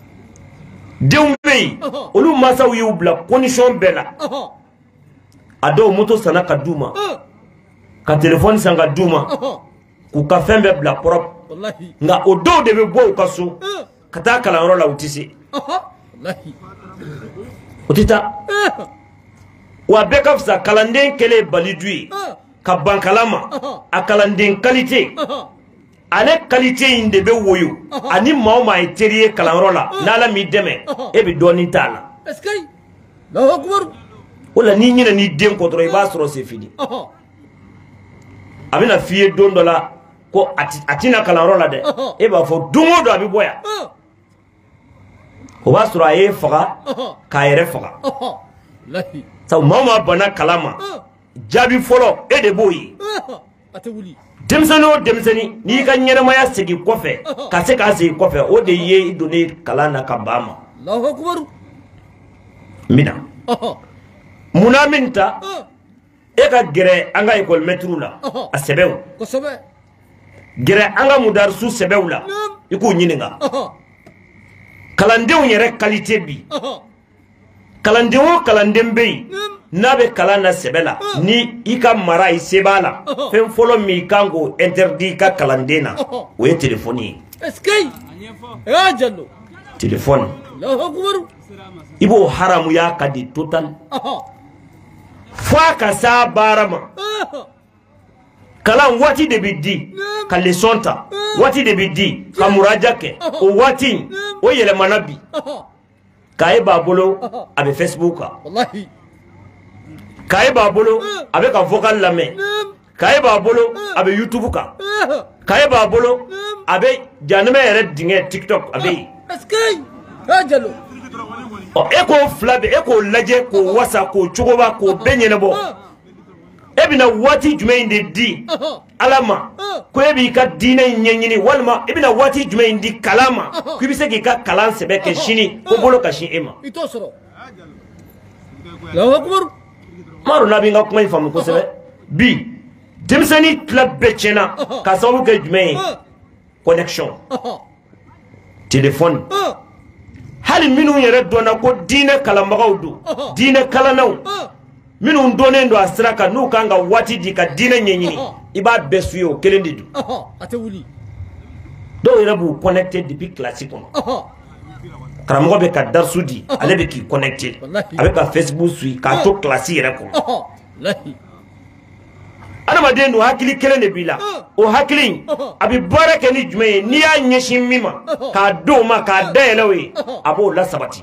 dembe olu masa wi ubla condition bela ado moto sana kaduma ka telephone sanga duma ku ka fembe bla propre wallahi nga odo de be bo ka so kata kala ro la utisi wallahi utita wa beka fsa kalanden kele balidui ka bankalama a kalanden qualité ale qualité inde be woyo ani mauma eterie kalaro la nala mi deme e be doni tala eskay Allahu akbar wala ni nyina ni den ko tro ba soro se fini abina fiye dondo la ko atina kalaro la de e ba fo dungo do abi boya o b'a sɔrɔ a ye faga k'a yɛrɛ faga sabu maa o maa banna kala ma jaabi fɔlɔ e de b'o ye denmisɛnnin o denmisɛnnin n'i ka ɲɛnamaya segin kɔfɛ ka se k'a segin kɔfɛ o de ye i donnen kalan na ka ban ma n bɛna munna min ta e ka gɛrɛ an ka école-maître la a sɛbɛnw gɛrɛ an ka mudarisu sɛbɛnw la i k'u ɲininka kalandenw yɛrɛ qualité bi kalanden o kalanden bɛ yen n'a bɛ kalan na sɛbɛ la ni i ka mara i se b'a la fɛn fɔlɔ min i kan k'o interdit i ka kalanden na o ye téléphone ye téléphone i b'o haramuya ka di total fo a ka s'a baara ma kalan waati de bɛ di ka leçon ta waati de bɛ di ka muraja kɛ o waati o yɛlɛmana bi kaye b'a bolo a bɛ Facebook kan kaye b'a bolo a bɛ ka vocal lamɛn kaye b'a bolo a bɛ YouTube kan kaye b'a bolo a bɛ janɛmɛ yɛrɛ dingɛ TikTok a bɛ yen e k'o fila bɛ e k'o lajɛ k'o wasa k'o cogoba k'o bɛɛ ɲɛnabɔ e bɛna waati jumɛn in de di Ala ma ko e b'i ka diinɛ in ɲɛɲini walima e bɛna waati jumɛn in di kalan ma ko i bɛ se k'i ka kalan sɛbɛ kɛ sini ko bolo ka sin e ma Maro n'a bɛ n ka kuma in faamu kosɛbɛ bi denmisɛnnin tila bɛɛ tiɲɛna ka sababu kɛ jumɛn ye connexion téléphone hali minnu yɛrɛ dɔnna ko diinɛ kalanbagaw don diinɛ kalannaw minnu donnen don a sira kan n'u kan ka waati di ka diinɛ ɲɛɲini i b'a bɛɛ suye o kelen de don dɔw yɛrɛ b'u connecté depuis classe kɔnɔ karamɔgɔ bɛ ka darisu di ale bɛ k'i connecté a bɛ ka Facebook suit k'a to classe yɛrɛ kɔnɔ adamaden don hakili kelen de b'i la o hakili a bɛ baara kɛ ni jumɛn ye n'i y'a ɲɛsin min ma k'a d'o ma k'a dayɛlɛ o ye a b'o lasabati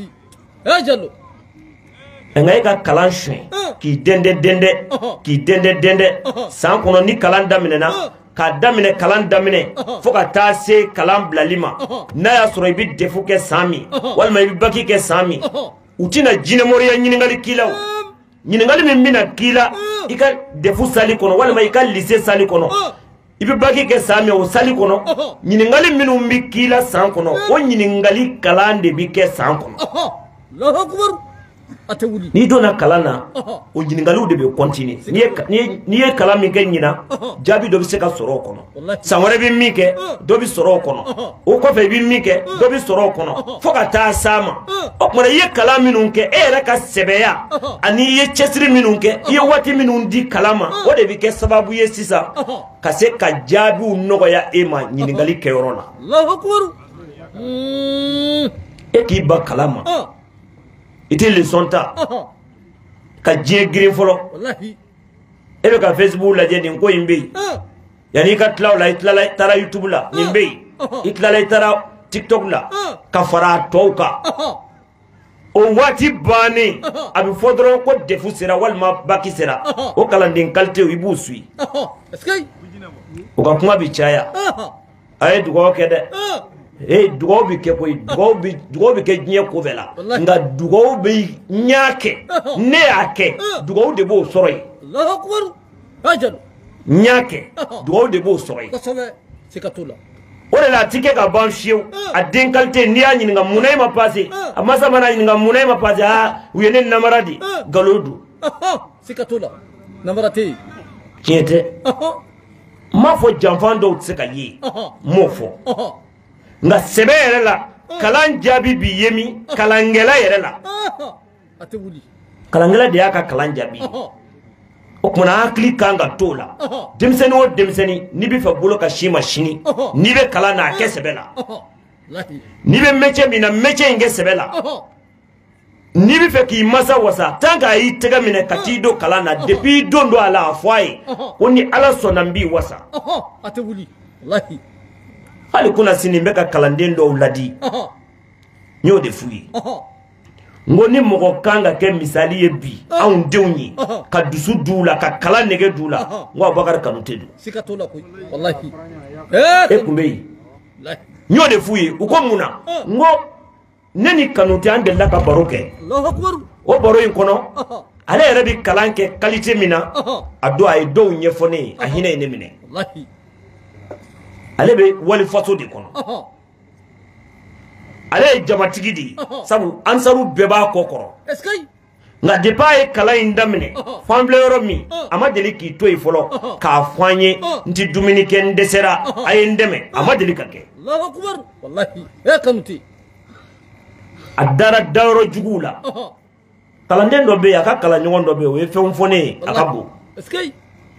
nka e ka kalan suɲɛ k'i dɛndɛ k'i dɛndɛ san kɔnɔ ni kalan daminɛna k'a daminɛ kalan daminɛ fo ka taa se kalan bilali ma n'a y'a sɔrɔ i bɛ defu kɛ san min walima i bɛ baki kɛ san min u tɛna jinɛmɔriya ɲininkali k'i la o ɲininkali min bɛna k'i la i ka defu sali kɔnɔ walima i ka lycée sali kɔnɔ i bɛ baki kɛ san min o sali kɔnɔ ɲininkali minnu bɛ k'i la san kɔnɔ o ɲininkali kalan de bɛ kɛ san kɔnɔ n'i donna kalan na o ɲininkaliw de bɛ continuer n'i ye kalan min kɛ ɲinan jaabi dɔ bɛ se ka sɔrɔ o kɔnɔ san wɛrɛ bɛ min kɛ dɔ bɛ sɔrɔ o kɔnɔ o kɔfɛ i bɛ min kɛ dɔ bɛ sɔrɔ o kɔnɔ fo ka taa s'a ma o tuma i ye kalan minnu kɛ e yɛrɛ ka sɛbɛya ani i ye cɛsiri minnu kɛ i ye waati minnu di kalan ma o de bɛ kɛ sababu ye sisan ka se ka jaabiw nɔgɔya e ma ɲininkali kɛyɔrɔ la e k'i ba kalan ma i tɛ leçon ta ka diɲɛ girin fɔlɔ e bɛ ka Facebook lajɛ nin ko in bɛ yen yanni i ka tila o la i tilala i taara YouTube la nin bɛ yen i tilala i taara TikTok la ka fara a tɔw kan o waati bannen a bɛ fɔ dɔrɔn ko defu sera walima baki sera o kalanden qualité i b'u suit o ka kuma bɛ caya a ye dugawu kɛ dɛ dugawu bɛ kɛ koyi dugawu bɛ kɛ diɲɛ ko bɛɛ la nka dugawu bɛ n y'a kɛ ne y'a kɛ dugawu de b'o sɔrɔ yen n y'a kɛ dugawu de b'o sɔrɔ yen o de la a ti kɛ ka ban fiyewu a den qualité n'i y'a ɲininka munna e ma passé a masa mana ɲininka munna e ma passé u ye ne namara di nkalon don tiɲɛ tɛ n m'a fɔ janfan dɔw tɛ se ka ye n m'o fɔ nka sɛbɛ yɛrɛ la kalan jaabi bi ye min kalankɛla yɛrɛ la kalankɛla de y'a ka kalan jaabi o kumana hakili kan ka to o la denmisɛnnin o denmisɛnnin n'i bɛ fɛ bolo ka si ma sini n'i bɛ kalan na a kɛ sɛbɛ la n'i bɛ métier min na métier in kɛ sɛbɛ la n'i bɛ fɛ k'i masa wasa tant que a y'i tɛgɛ minɛ ka t'i don kalan na depuis don dɔ a la a fɔ a ye ko ni Ala sɔnna n b'i wasa hali kuna sini n bɛ ka kalanden dɔw ladi n y'o de f'u ye n ko ni mɔgɔ kan ka kɛ misali ye bi anw denw ye ka dusu d'u la ka kalan nege d'u la n ko Abubakari Kanute don e kun bɛ yen n y'o de f'u ye u ko mun na n ko neni kanuti an delila ka baro kɛ Allahu akbar o baro in kɔnɔ ale yɛrɛ bi kalan kɛ qualité min na a don a ye dɔw ɲɛfɔ ne ye a hinɛ ye ne minɛ wallahi ale bɛ wali faso de kɔnɔ ale ye jamatigi de ye sabu ansaru bɛɛ b'a kɔ kɔrɔ est-ce que nka depuis a ye kalan in daminɛ fo an filɛ yɔrɔ min a ma deli k'i to yen fɔlɔ k'a fɔ an ye n tɛ dumuni kɛ n dɛsɛra a ye n dɛmɛ a ma deli ka kɛ Allahu akbar wallahi e kanuti a dara dayɔrɔ juguw la kalanden dɔ bɛ yen a ka kalanɲɔgɔn dɔ bɛ yen o ye fɛnw fɔ ne ye a ka bon est-ce que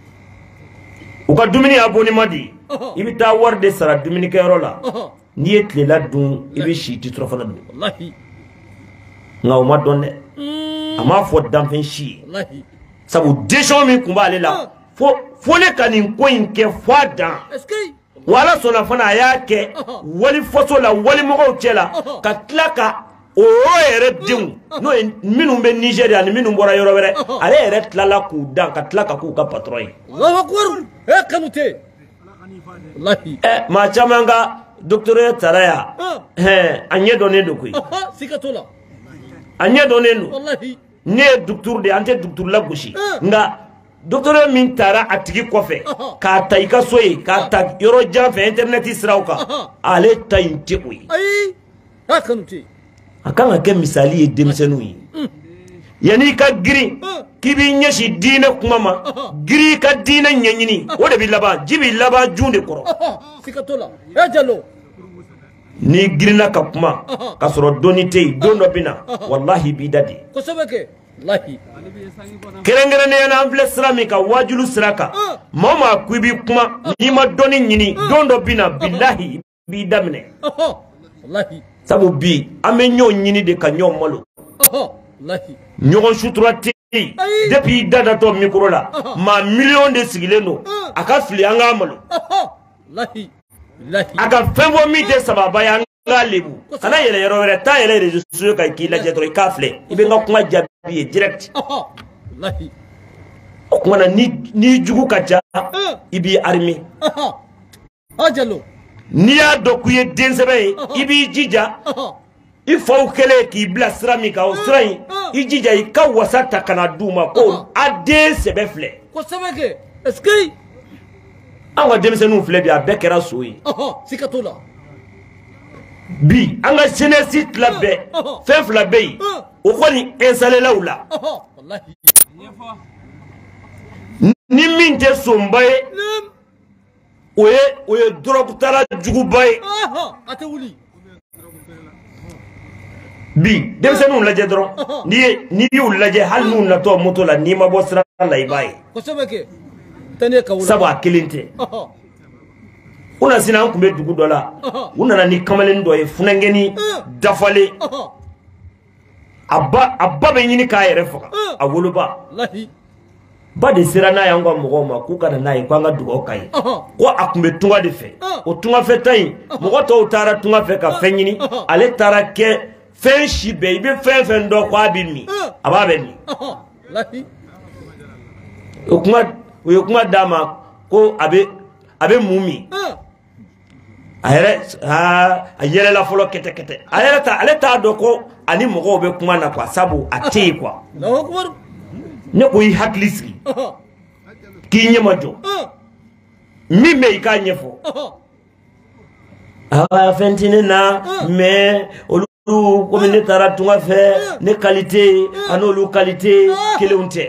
u ka dumuni abonnement de ye i bɛ taa wari de sara dumunikɛyɔrɔ la n'i ye tilela dun i bɛ si i tɛ surafana dun wallahi nka o ma dɔn dɛ a m'a fɔ danfɛn si ye wallahi sabu décision min tun b'ale la fo ne ka nin ko in kɛ fo a dan est-ce que wa ala sɔnna fana a y'a kɛ wali faso la walimɔgɔw cɛ la ka tila ka o yɔrɔ yɛrɛ denw n'o ye minnu bɛ Niger ani minnu bɔra yɔrɔ wɛrɛ ale yɛrɛ tilala k'u dan ka tila ka k'u ka patron ye Allahu akbar e kanuti wallahi maa caman ka docteur taara yan a ɲɛ dɔnnen don koyi sikatola a ɲɛ dɔnnen don wallahi ne ye docteur de an tɛ docteur la gosi nka docteur min taara a tigi kɔfɛ k'a ta i ka so ye k'a ta yɔrɔ jan fɛ internet siraw kan ale ta in tɛ o ye ayi e kanuti a kan ka kɛ misali ye denmisɛnninw ye yanni i ka girin k'i b'i ɲɛsin diinɛ kuma ma girin i ka diinɛ ɲɛɲini o de bɛ laban ji bɛ laban jun de kɔrɔ sikatola e jalo n'i girinna ka kuma ka sɔrɔ dɔnni tɛ yen don dɔ bɛ na walahi i b'i da de kosɛbɛ kɛ wallahi kɛrɛnkɛrɛnnenya la an filɛ sira min kan wajulu sira kan maa o maa ko i b'i kuma n'i ma dɔnni ɲini don dɔ bɛ na bilahi i b'i daminɛ wallahi sabu bi an bɛ ɲɔgɔn ɲini de ka ɲɔgɔn malo wallahi ɲɔgɔn sutura tɛ yen depuis i dadatɔ micro la maa miliyɔn de sigilen don a ka fili an k'a malo wallahi wallahi a ka fɛn fɔ min tɛ sababa ye an k'a lebu kana yɛlɛ yɔrɔ wɛrɛ taa yɛlɛ réseaux sociaux kan k'i lajɛ dɔrɔn i k'a filɛ i bɛ n ka kuma jaabi ye direct wallahi o tuma na ni jugu ka ca i b'i armé jalo n'i y'a dɔn k'i ye densɛbɛ ye i b'i jija i faw kɛlen k'i bila sira min kan o sira in i jija i ka wasa ta ka na d'u ma ko a den sɛbɛ filɛ kosɛbɛ kɛ est-ce que an ka denmisɛnninw filɛ bi a bɛɛ kɛra so ye sikatola bi an ka jeunesse tila bɛɛ fɛn fila bɛ yen o kɔni installé la u la wallahi ni min tɛ sonba ye o ye drogue tala juguba ye a tɛ wuli bi denmisɛnninw lajɛ dɔrɔn n'i y'u lajɛ hali n'u natɔ moto la n'i ma bɔ sira la i b'a ye kosɛbɛ kɛ tani ka wuli sabu a kelen tɛ u na sini an tun bɛ dugu dɔ la u nana ni kamalen dɔ ye funɛnkɛni dafalen a ba bɛ ɲini k'a yɛrɛ faga a woloba wallahi ba de sera n'a ye an ka mɔgɔw ma k'u ka na n'a ye k'an ka dugawu ka ye ko a tun bɛ tunga de fɛ o tungafɛta in mɔgɔ tɔw taara tunga fɛ ka fɛn ɲini ale taara kɛ fɛn si bɛɛ i bɛ fɛn fɛn dɔn ko a bɛ min a b'a bɛ min wallahi o ye kuma d'a ma ko a bɛ mun min a yɛrɛ a yɛlɛla fɔlɔ kɛtɛ ale t'a dɔn ko ani mɔgɔw bɛ kuma na quoi sabu a tɛ yen quoi ne ko i hakili sigi k'i ɲɛma jɔ min bɛ i k'a ɲɛfɔ fɛn tɛ ne na mais olu komi ne taara tunga fɛ ne qualité an'olu qualité kelenw tɛ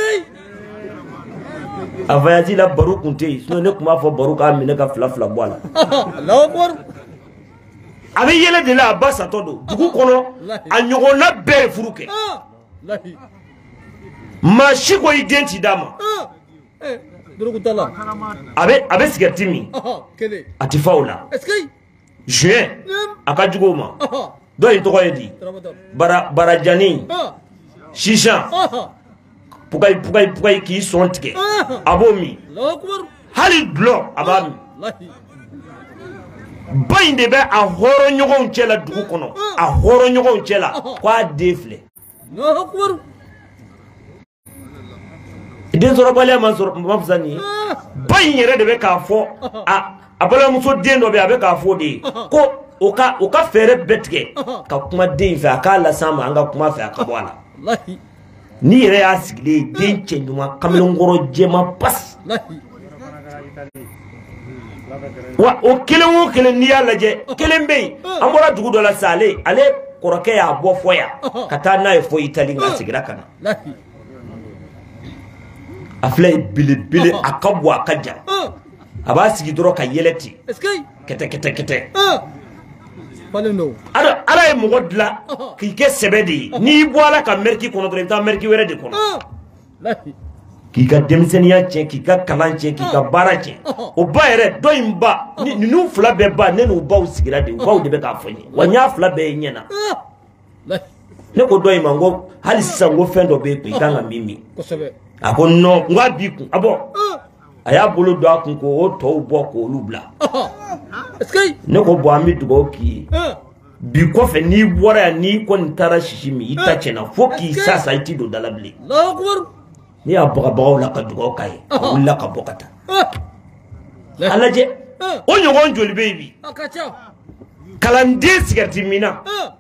a voyage la baro kun tɛ yen sinon ne tun b'a fɔ baro k'a minɛ ka fila bɔ a la a bɛ yɛlɛ de la a ba satɔ don dugu kɔnɔ a ɲɔgɔnna bɛɛ ye furu kɛ maa si ko i den t'i d'a ma a bɛ sigɛriti min a tɛ fa o la juin a ka jugu o ma dɔ in tɔgɔ ye di barajani sisan pugayi k'i sɔn tigɛ a b'o min hali dulɔ a b'a min ba in de bɛ a hɔrɔn ɲɔgɔnw cɛ la dugu kɔnɔ a hɔrɔn ɲɔgɔnw cɛ la k'a den filɛ den sɔrɔbaliya ma fisa nin ye ba in yɛrɛ de bɛ k'a fɔ a balimamuso den dɔ bɛ a bɛ k'a fɔ de ye ko oka fere betke ka kuma den fa ka la sama anga kuma fa ka wala wallahi ni yere ya sigile den chenduma kamelon goro jema pas wallahi wa o kelen ni ya laje kelen be amora dugu do la sale ale koroke ya bo foya kata na e fo itali nga sigira kana wallahi afle bile akabu akaja aba sigi doro ka yeleti kete faleno ara e mogodla ki ke sebedi ni boala ka merki kono dore ta merki were de kono wallahi ki ka demseniya che ki ka kalanche ki ka barache o ba ere do imba ni nu fla be ba ne no ba o sigira de ba o de be ka fonyi wanya fla be nyena wallahi ne ko do imba ngo hali sango fendo be ko ikanga mimi ko sebe akon no ngwa biku abo aya bolo do akun ko o to bo ko lubla ne ko bo ami dugo ki bi ko fe ni bora ni ko ntara shishimi itache na foki sasa iti do dalabli Allahu akbar ni abaga bawo la ka dugo kai ulla ka bokata alaje o nyogon joli baby akacha kalande sigarti mina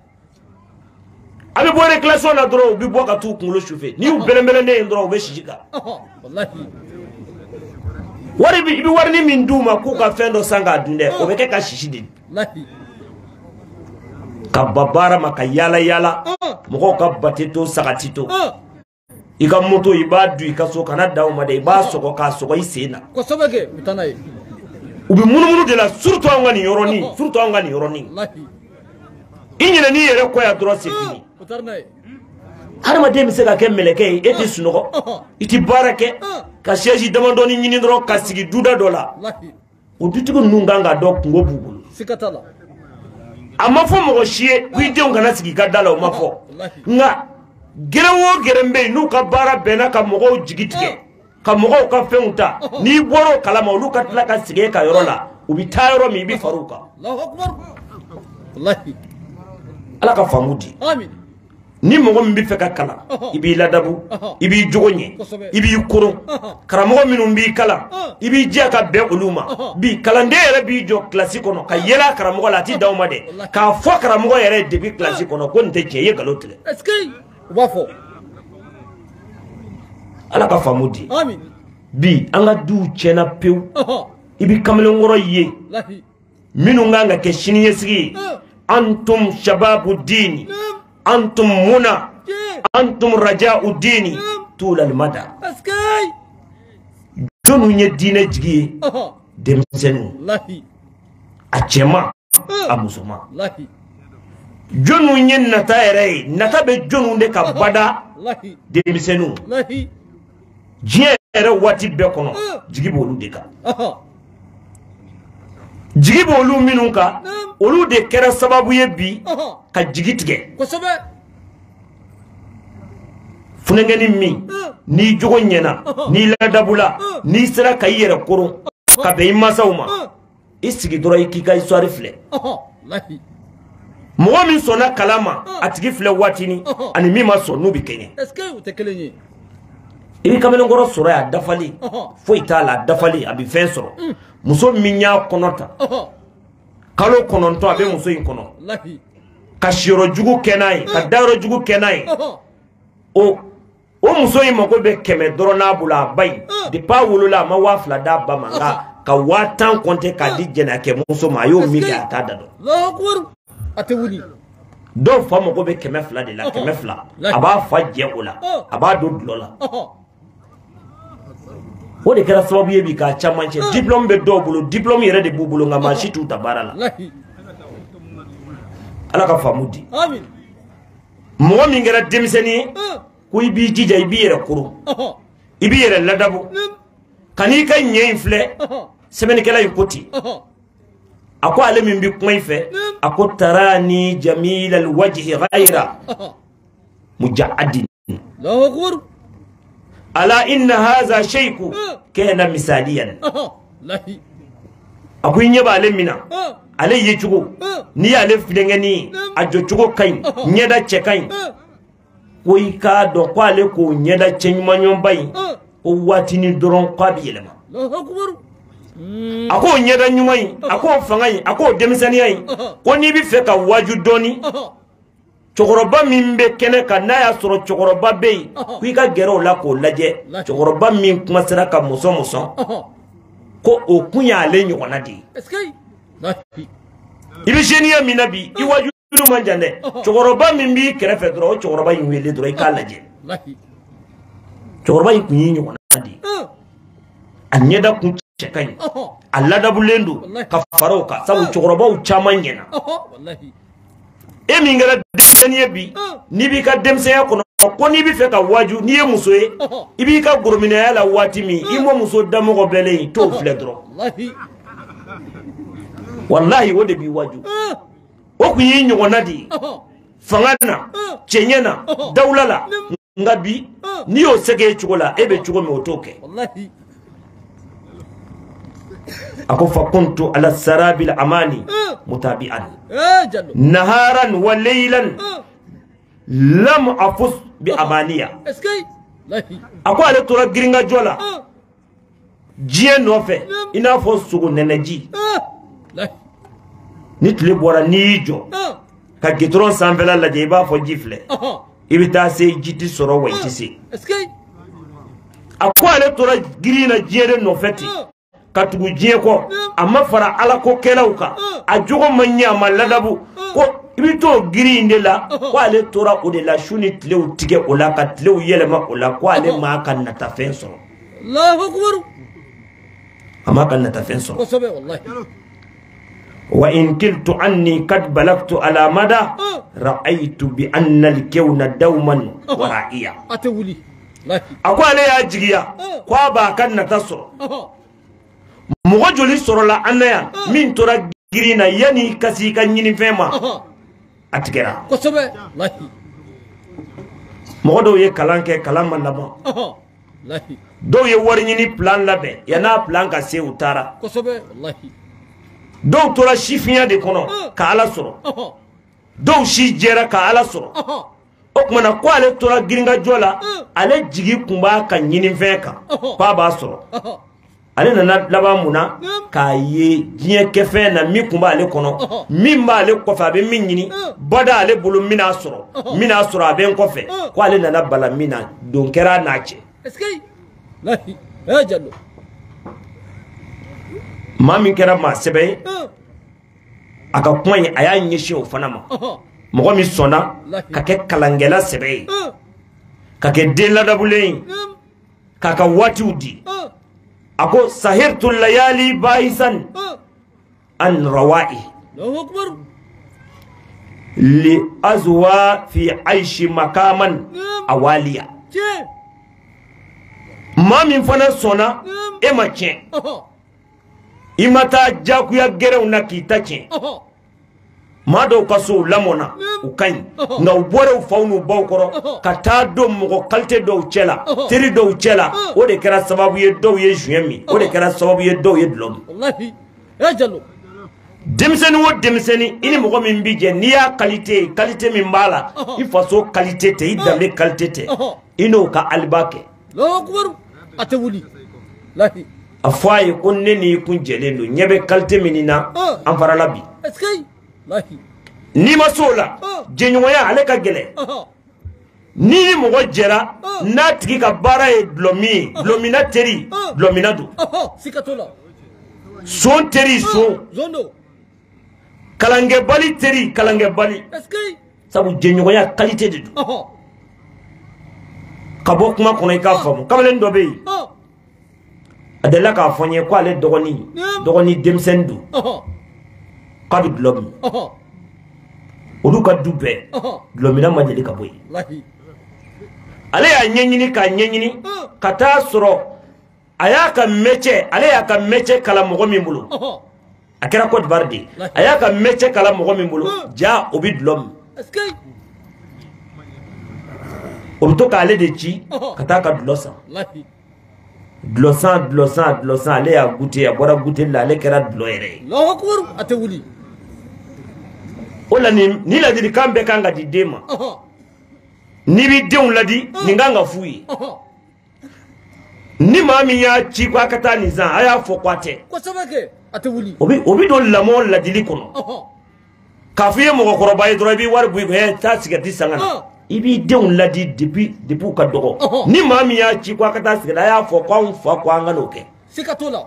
abi bore classo na dro bi boka tu kunlo chufe ni u belemele ne ndro be shijika wallahi wari bi warni min duma ku ka fendo sanga dunde o be ke ka shishidi wallahi ka babara maka yala mo ka bateto sagatito ika moto ibadu ikaso kana dawo made iba soko ka soko isena ko sobege utanaye ubi munumunu de la surtout angani yoroni wallahi inyene ni yere ko ya dro sefini utarnaye harma de misega ke meleke eti sunogo iti barake ka sheji demandoni nyini dro ka sigi duda dola wallahi o dutigo nunganga do kungo bugulu sikatala amma fo mo shie wideon kana sigi ka dala o mafo nga gerewo gerembe nu ka bara bena ka mogo jigitike ka mogo ka fenta ni boro kalama lu ka tla ka sige ka yorola ubi tayoro mi bi faruka Allahu akbar wallahi ala ka famudi amin ni mogo mbi fe ka kala ibi ladabu ibi jogonye ibi kuru karamogo minum bi kala ibi je ka be uluma bi kalande yere bi jo classique no ka yela karamogo la ti dawmade ka fo karamogo yere debi classique no ko nte je ye galotle eskay wafo ala ka famudi amin bi anga du chena pew ibi kamelen ngoro ye wallahi minu nganga ke shiniye sigi antum shababu dini antum muna antum raja'u dini tulal mada eskay jonu nye dine jigi demsenu wallahi achema amusoma wallahi jonu nye nata ere nata be jonu de ka bada wallahi demsenu wallahi jere wati be kono jigi bolu de ka jigi bolu minunka olu de kera sababu ye bi ka jigi tige ko sobe funengeni mi ni jogo nyena ni ladabula ni sera kayere koro ka be masawma isigi doro ikika histoire fle wallahi mo min sona kalama atigi fle watini ani mi ma so nubi kenye eskay utekelenye ibi kamelen goro soro ya dafali fo itala dafali abi fen soro muso minya konota kalo kononto abe muso yin kono wallahi ka shiro jugu kenai ka daro jugu kenai o muso yin mako be keme doro na bula bay de pa wulula ma wafla da ba manga ka watan konte ka di jena ke muso ma yo mi ga ta dado Allahu akbar atewuni do fa mako be keme fla de la keme fla aba fa je ula aba do lola o de kera sababu ye bi ka chamanche diplôme be do bulu diplôme yere de bubulu nga ma shitu tabarala wallahi ala ka famudi amin mo mi ngara demiseni ko ibi jija ibi yere kuru ibi yere ladabu kani ka nyen fle semeni kala yukoti ako ale min bi kuma ife ako tarani jamil alwajhi ghayra mujaddin Allahu akbar ala inna hadha shayku kana misaliyan wallahi akwai nyeba ale mina ale ye chugo ni ale fidengeni ajo chugo kain nyeda chekain ko ika do ko ale ko nyeda chenyuma nyombai o watini doron kwa biyelema Allahu akbar ako nyeda nyumai ako fangai ako demisaniai ko ni bi fe ka waju doni chokoroba min be kene ka na ya soro chokoroba be ku ka gero la ko laje chokoroba min kuma sera ka muso ko o kunya le nyona di ibi jeniya minabi I waju lu manjande chokoroba min bi kere fe dro chokoroba yin wele dro ka laje chokoroba yin kunyi nyona di anyeda kun chekai Allah da bulendu ka faroka sabu chokoroba u chama nyena wallahi e min ngara demseniye bi ni bi ka demseya kono ko ni bi fe ka waju ni e muso e ibi ka goromina ya la wati mi imo muso damo ko bele to fledro wallahi wode bi waju o ku yi nyona di fangana chenyena dawlala ngabi ni o sege chugola ebe chugo me otoke wallahi ako fakuntu ala sarabil amani mutabi'an naharan wa laylan lam afus bi amaniya ako ale tora giringa jola jie nofe ina fo sugu neneji nitle bora nijo ka gitron sanfela la de ba fo jifle ibita se jiti soro wa jisi ako ale tora girina jere nofeti katugu jie ko amma fara ala ko kelauka a jogo manya maladabu ko ibito giri indela ko ale tora o de la shuni tlew tige o la ka tlew yelema o la ko ale ma kan nata fenso Allahu akbar amma kan nata fenso ko sobe wallahi wa in kiltu anni kad balagtu ala mada ra'aytu bi anna al-kawna dawman wa ra'iya atawuli akwale ya jigiya ko ba kan nata so mogo joli sorola anaya min tora girina yani kasi ka nyini fema atigera ko sobe lahi mogo do ye kalanke kalam malama lahi do ye wari nyini plan labe yana plan ka se utara ko sobe wallahi do tora shifinya de kono ka ala soro do shi jera ka ala soro okmana ko ale tora giringa jola ale jigi kumba ka nyini feka pa ba soro ale nana laba muna ka ye diɲɛ kɛfɛn na mi kun b'ale kɔnɔ min b'ale kɔfɛ a bɛ min ɲini bada ale bolo mina sɔrɔ a bɛ n kɔfɛ ko ale nana bala min na don kɛra n'a cɛ maa min kɛra maa sɛbɛ ye a ka kuma in a y'a ɲɛsin o fana ma mɔgɔ min sɔnna ka kɛ kalankɛla sɛbɛ ye ka kɛ den ladabulen ye k'a ka waatiw di ako sahirtu layali baisan an rawa'i Allahu akbar li azwa fi aishi makaman awaliya ma min fana sona e ma tiɲɛ imata jakuya gerew na kita tiɲɛ ma dɔw ka so lamɔna u kaɲi nka u bɔra u faw n'u baw kɔrɔ ka taa don mɔgɔ kalite dɔw cɛ la teri dɔw cɛ la o de kɛra sababu ye dɔw ye juin min o de kɛra sababu ye dɔw ye dulɔ min denmisɛnnin o denmisɛnnin i ni mɔgɔ min bi jɛ n'i y'a kalite min b'a la i faso kalite tɛ i danbe kalite tɛ i n'o ka aliba kɛ a tɛ wuli a fɔ a ye ko ne n'i kun jɛlen don ɲɛ bɛ kalite min na an farala bi ni ma so la jɛɲɔgɔnya ale ka gɛlɛ ni mɔgɔ jɛra n'a tigi ka baara ye dulɔmi ye dulɔmina teri dulɔmina don son teri son kalankɛbali teri kalankɛbali sabu jɛɲɔgɔnya kalite de don ka bɔ kuma kɔnɔ i k'a faamu kamalen dɔ bɛ yen a delila k'a fɔ n ye ko ale dɔgɔnin denmisɛnnin don k'a bɛ dulɔ min olu ka du bɛɛ dulɔmina ma deli ka bɔ yen ale y'a ɲɛɲini k'a ɲɛɲini ka taa sɔrɔ a y'a ka métier ale y'a ka métier kalan mɔgɔ min bolo a kɛra Côte d'Ivoire de a y'a ka métier kalan mɔgɔ min bolo ja o bɛ dulɔ min o bɛ to k'ale de ci ka taa ka dulɔ san dulɔ san ale y'a goûté a bɔra goûté la ale kɛra dulɔ yɛrɛ ye a tɛ wuli o la ni ladilikan bɛɛ kan ka di den ma n'i b'i denw ladi nin kan ka f'u ye ni mami ya ci kwa kata ni zan aya fo kwate ko sabake atewuli obi do lamo la dili kono kafiye mo ko robaye do bi war bu he ta sigati sangana ibi deun ladi depuis ka dogo ni mami ya ci kwa kata sigada aya fo kwa mfa kwa nganoke sikatola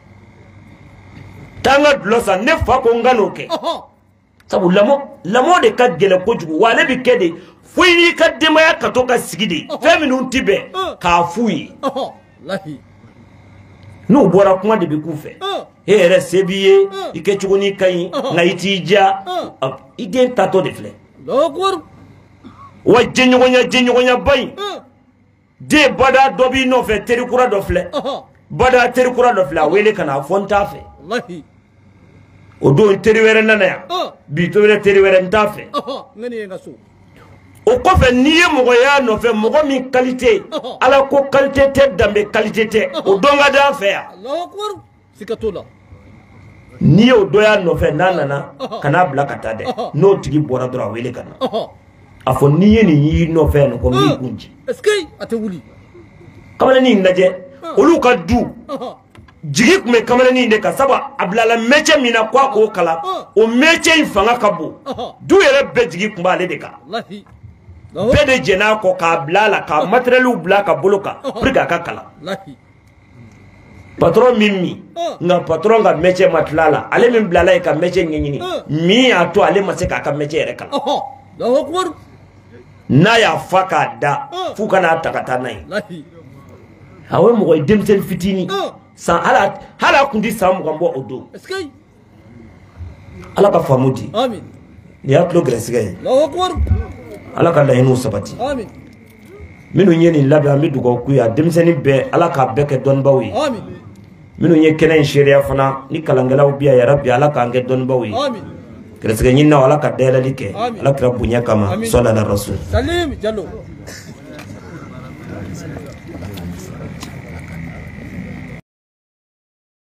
tanga blosa ne fa ko nganoke sabu lamo de ka gele ko jugu wale bi kede fuini ka demaya ka to ka sigidi feminu tibe ka fuyi lahi no bora kuma de bi kufe here sebiye ike chuguni kai na itija ide tato de fle lokur wa jenyogonya bay de bada dobi no fe terikura do fle bada terikura do fle wele kana fonta fe lahi odo teriwere nana ya bi to wele teriwere ntafe ngani ngaso o ko fe niye mogo ya no fe mogo mi qualité ala ko qualité te dambe qualité te o donga da fe ya lokur sikatola niye o doya no fe nana kana bla kata de no tigi bora dora wele kana afo niye ni yi no fe no ko mi kunji eskay atewuli kamala ni ndaje olu ka du jigi kume kamala ni de ka saba ablala meche mina kwa ko kala o meche ifanga kabo du yere be jigi kumba ale de ka lahi bede jena ko ka blala ka material bla ka boloka priga ka kala lahi patron mimi nga patron ga meche matlala ale min blala ka meche nyini mi ato ale maseka ka meche yere kala lokur na ya faka da fuka na takata nai lahi hawe mo demsel fitini san hala kundi sam gambo odo eskay ala ka famudi amin ya klo gresgay lokur ala ka layinu sabati amin minu nyeni labe amidu ko kuya demseni be ala ka beke don bawi amin minu nye kenen sheria fana ni kalangala biya ya rabbi ala ka nge don bawi amin gresgay nyina ala ka dela like ala kra bunya kama sallallahu alaihi rasul salim jallo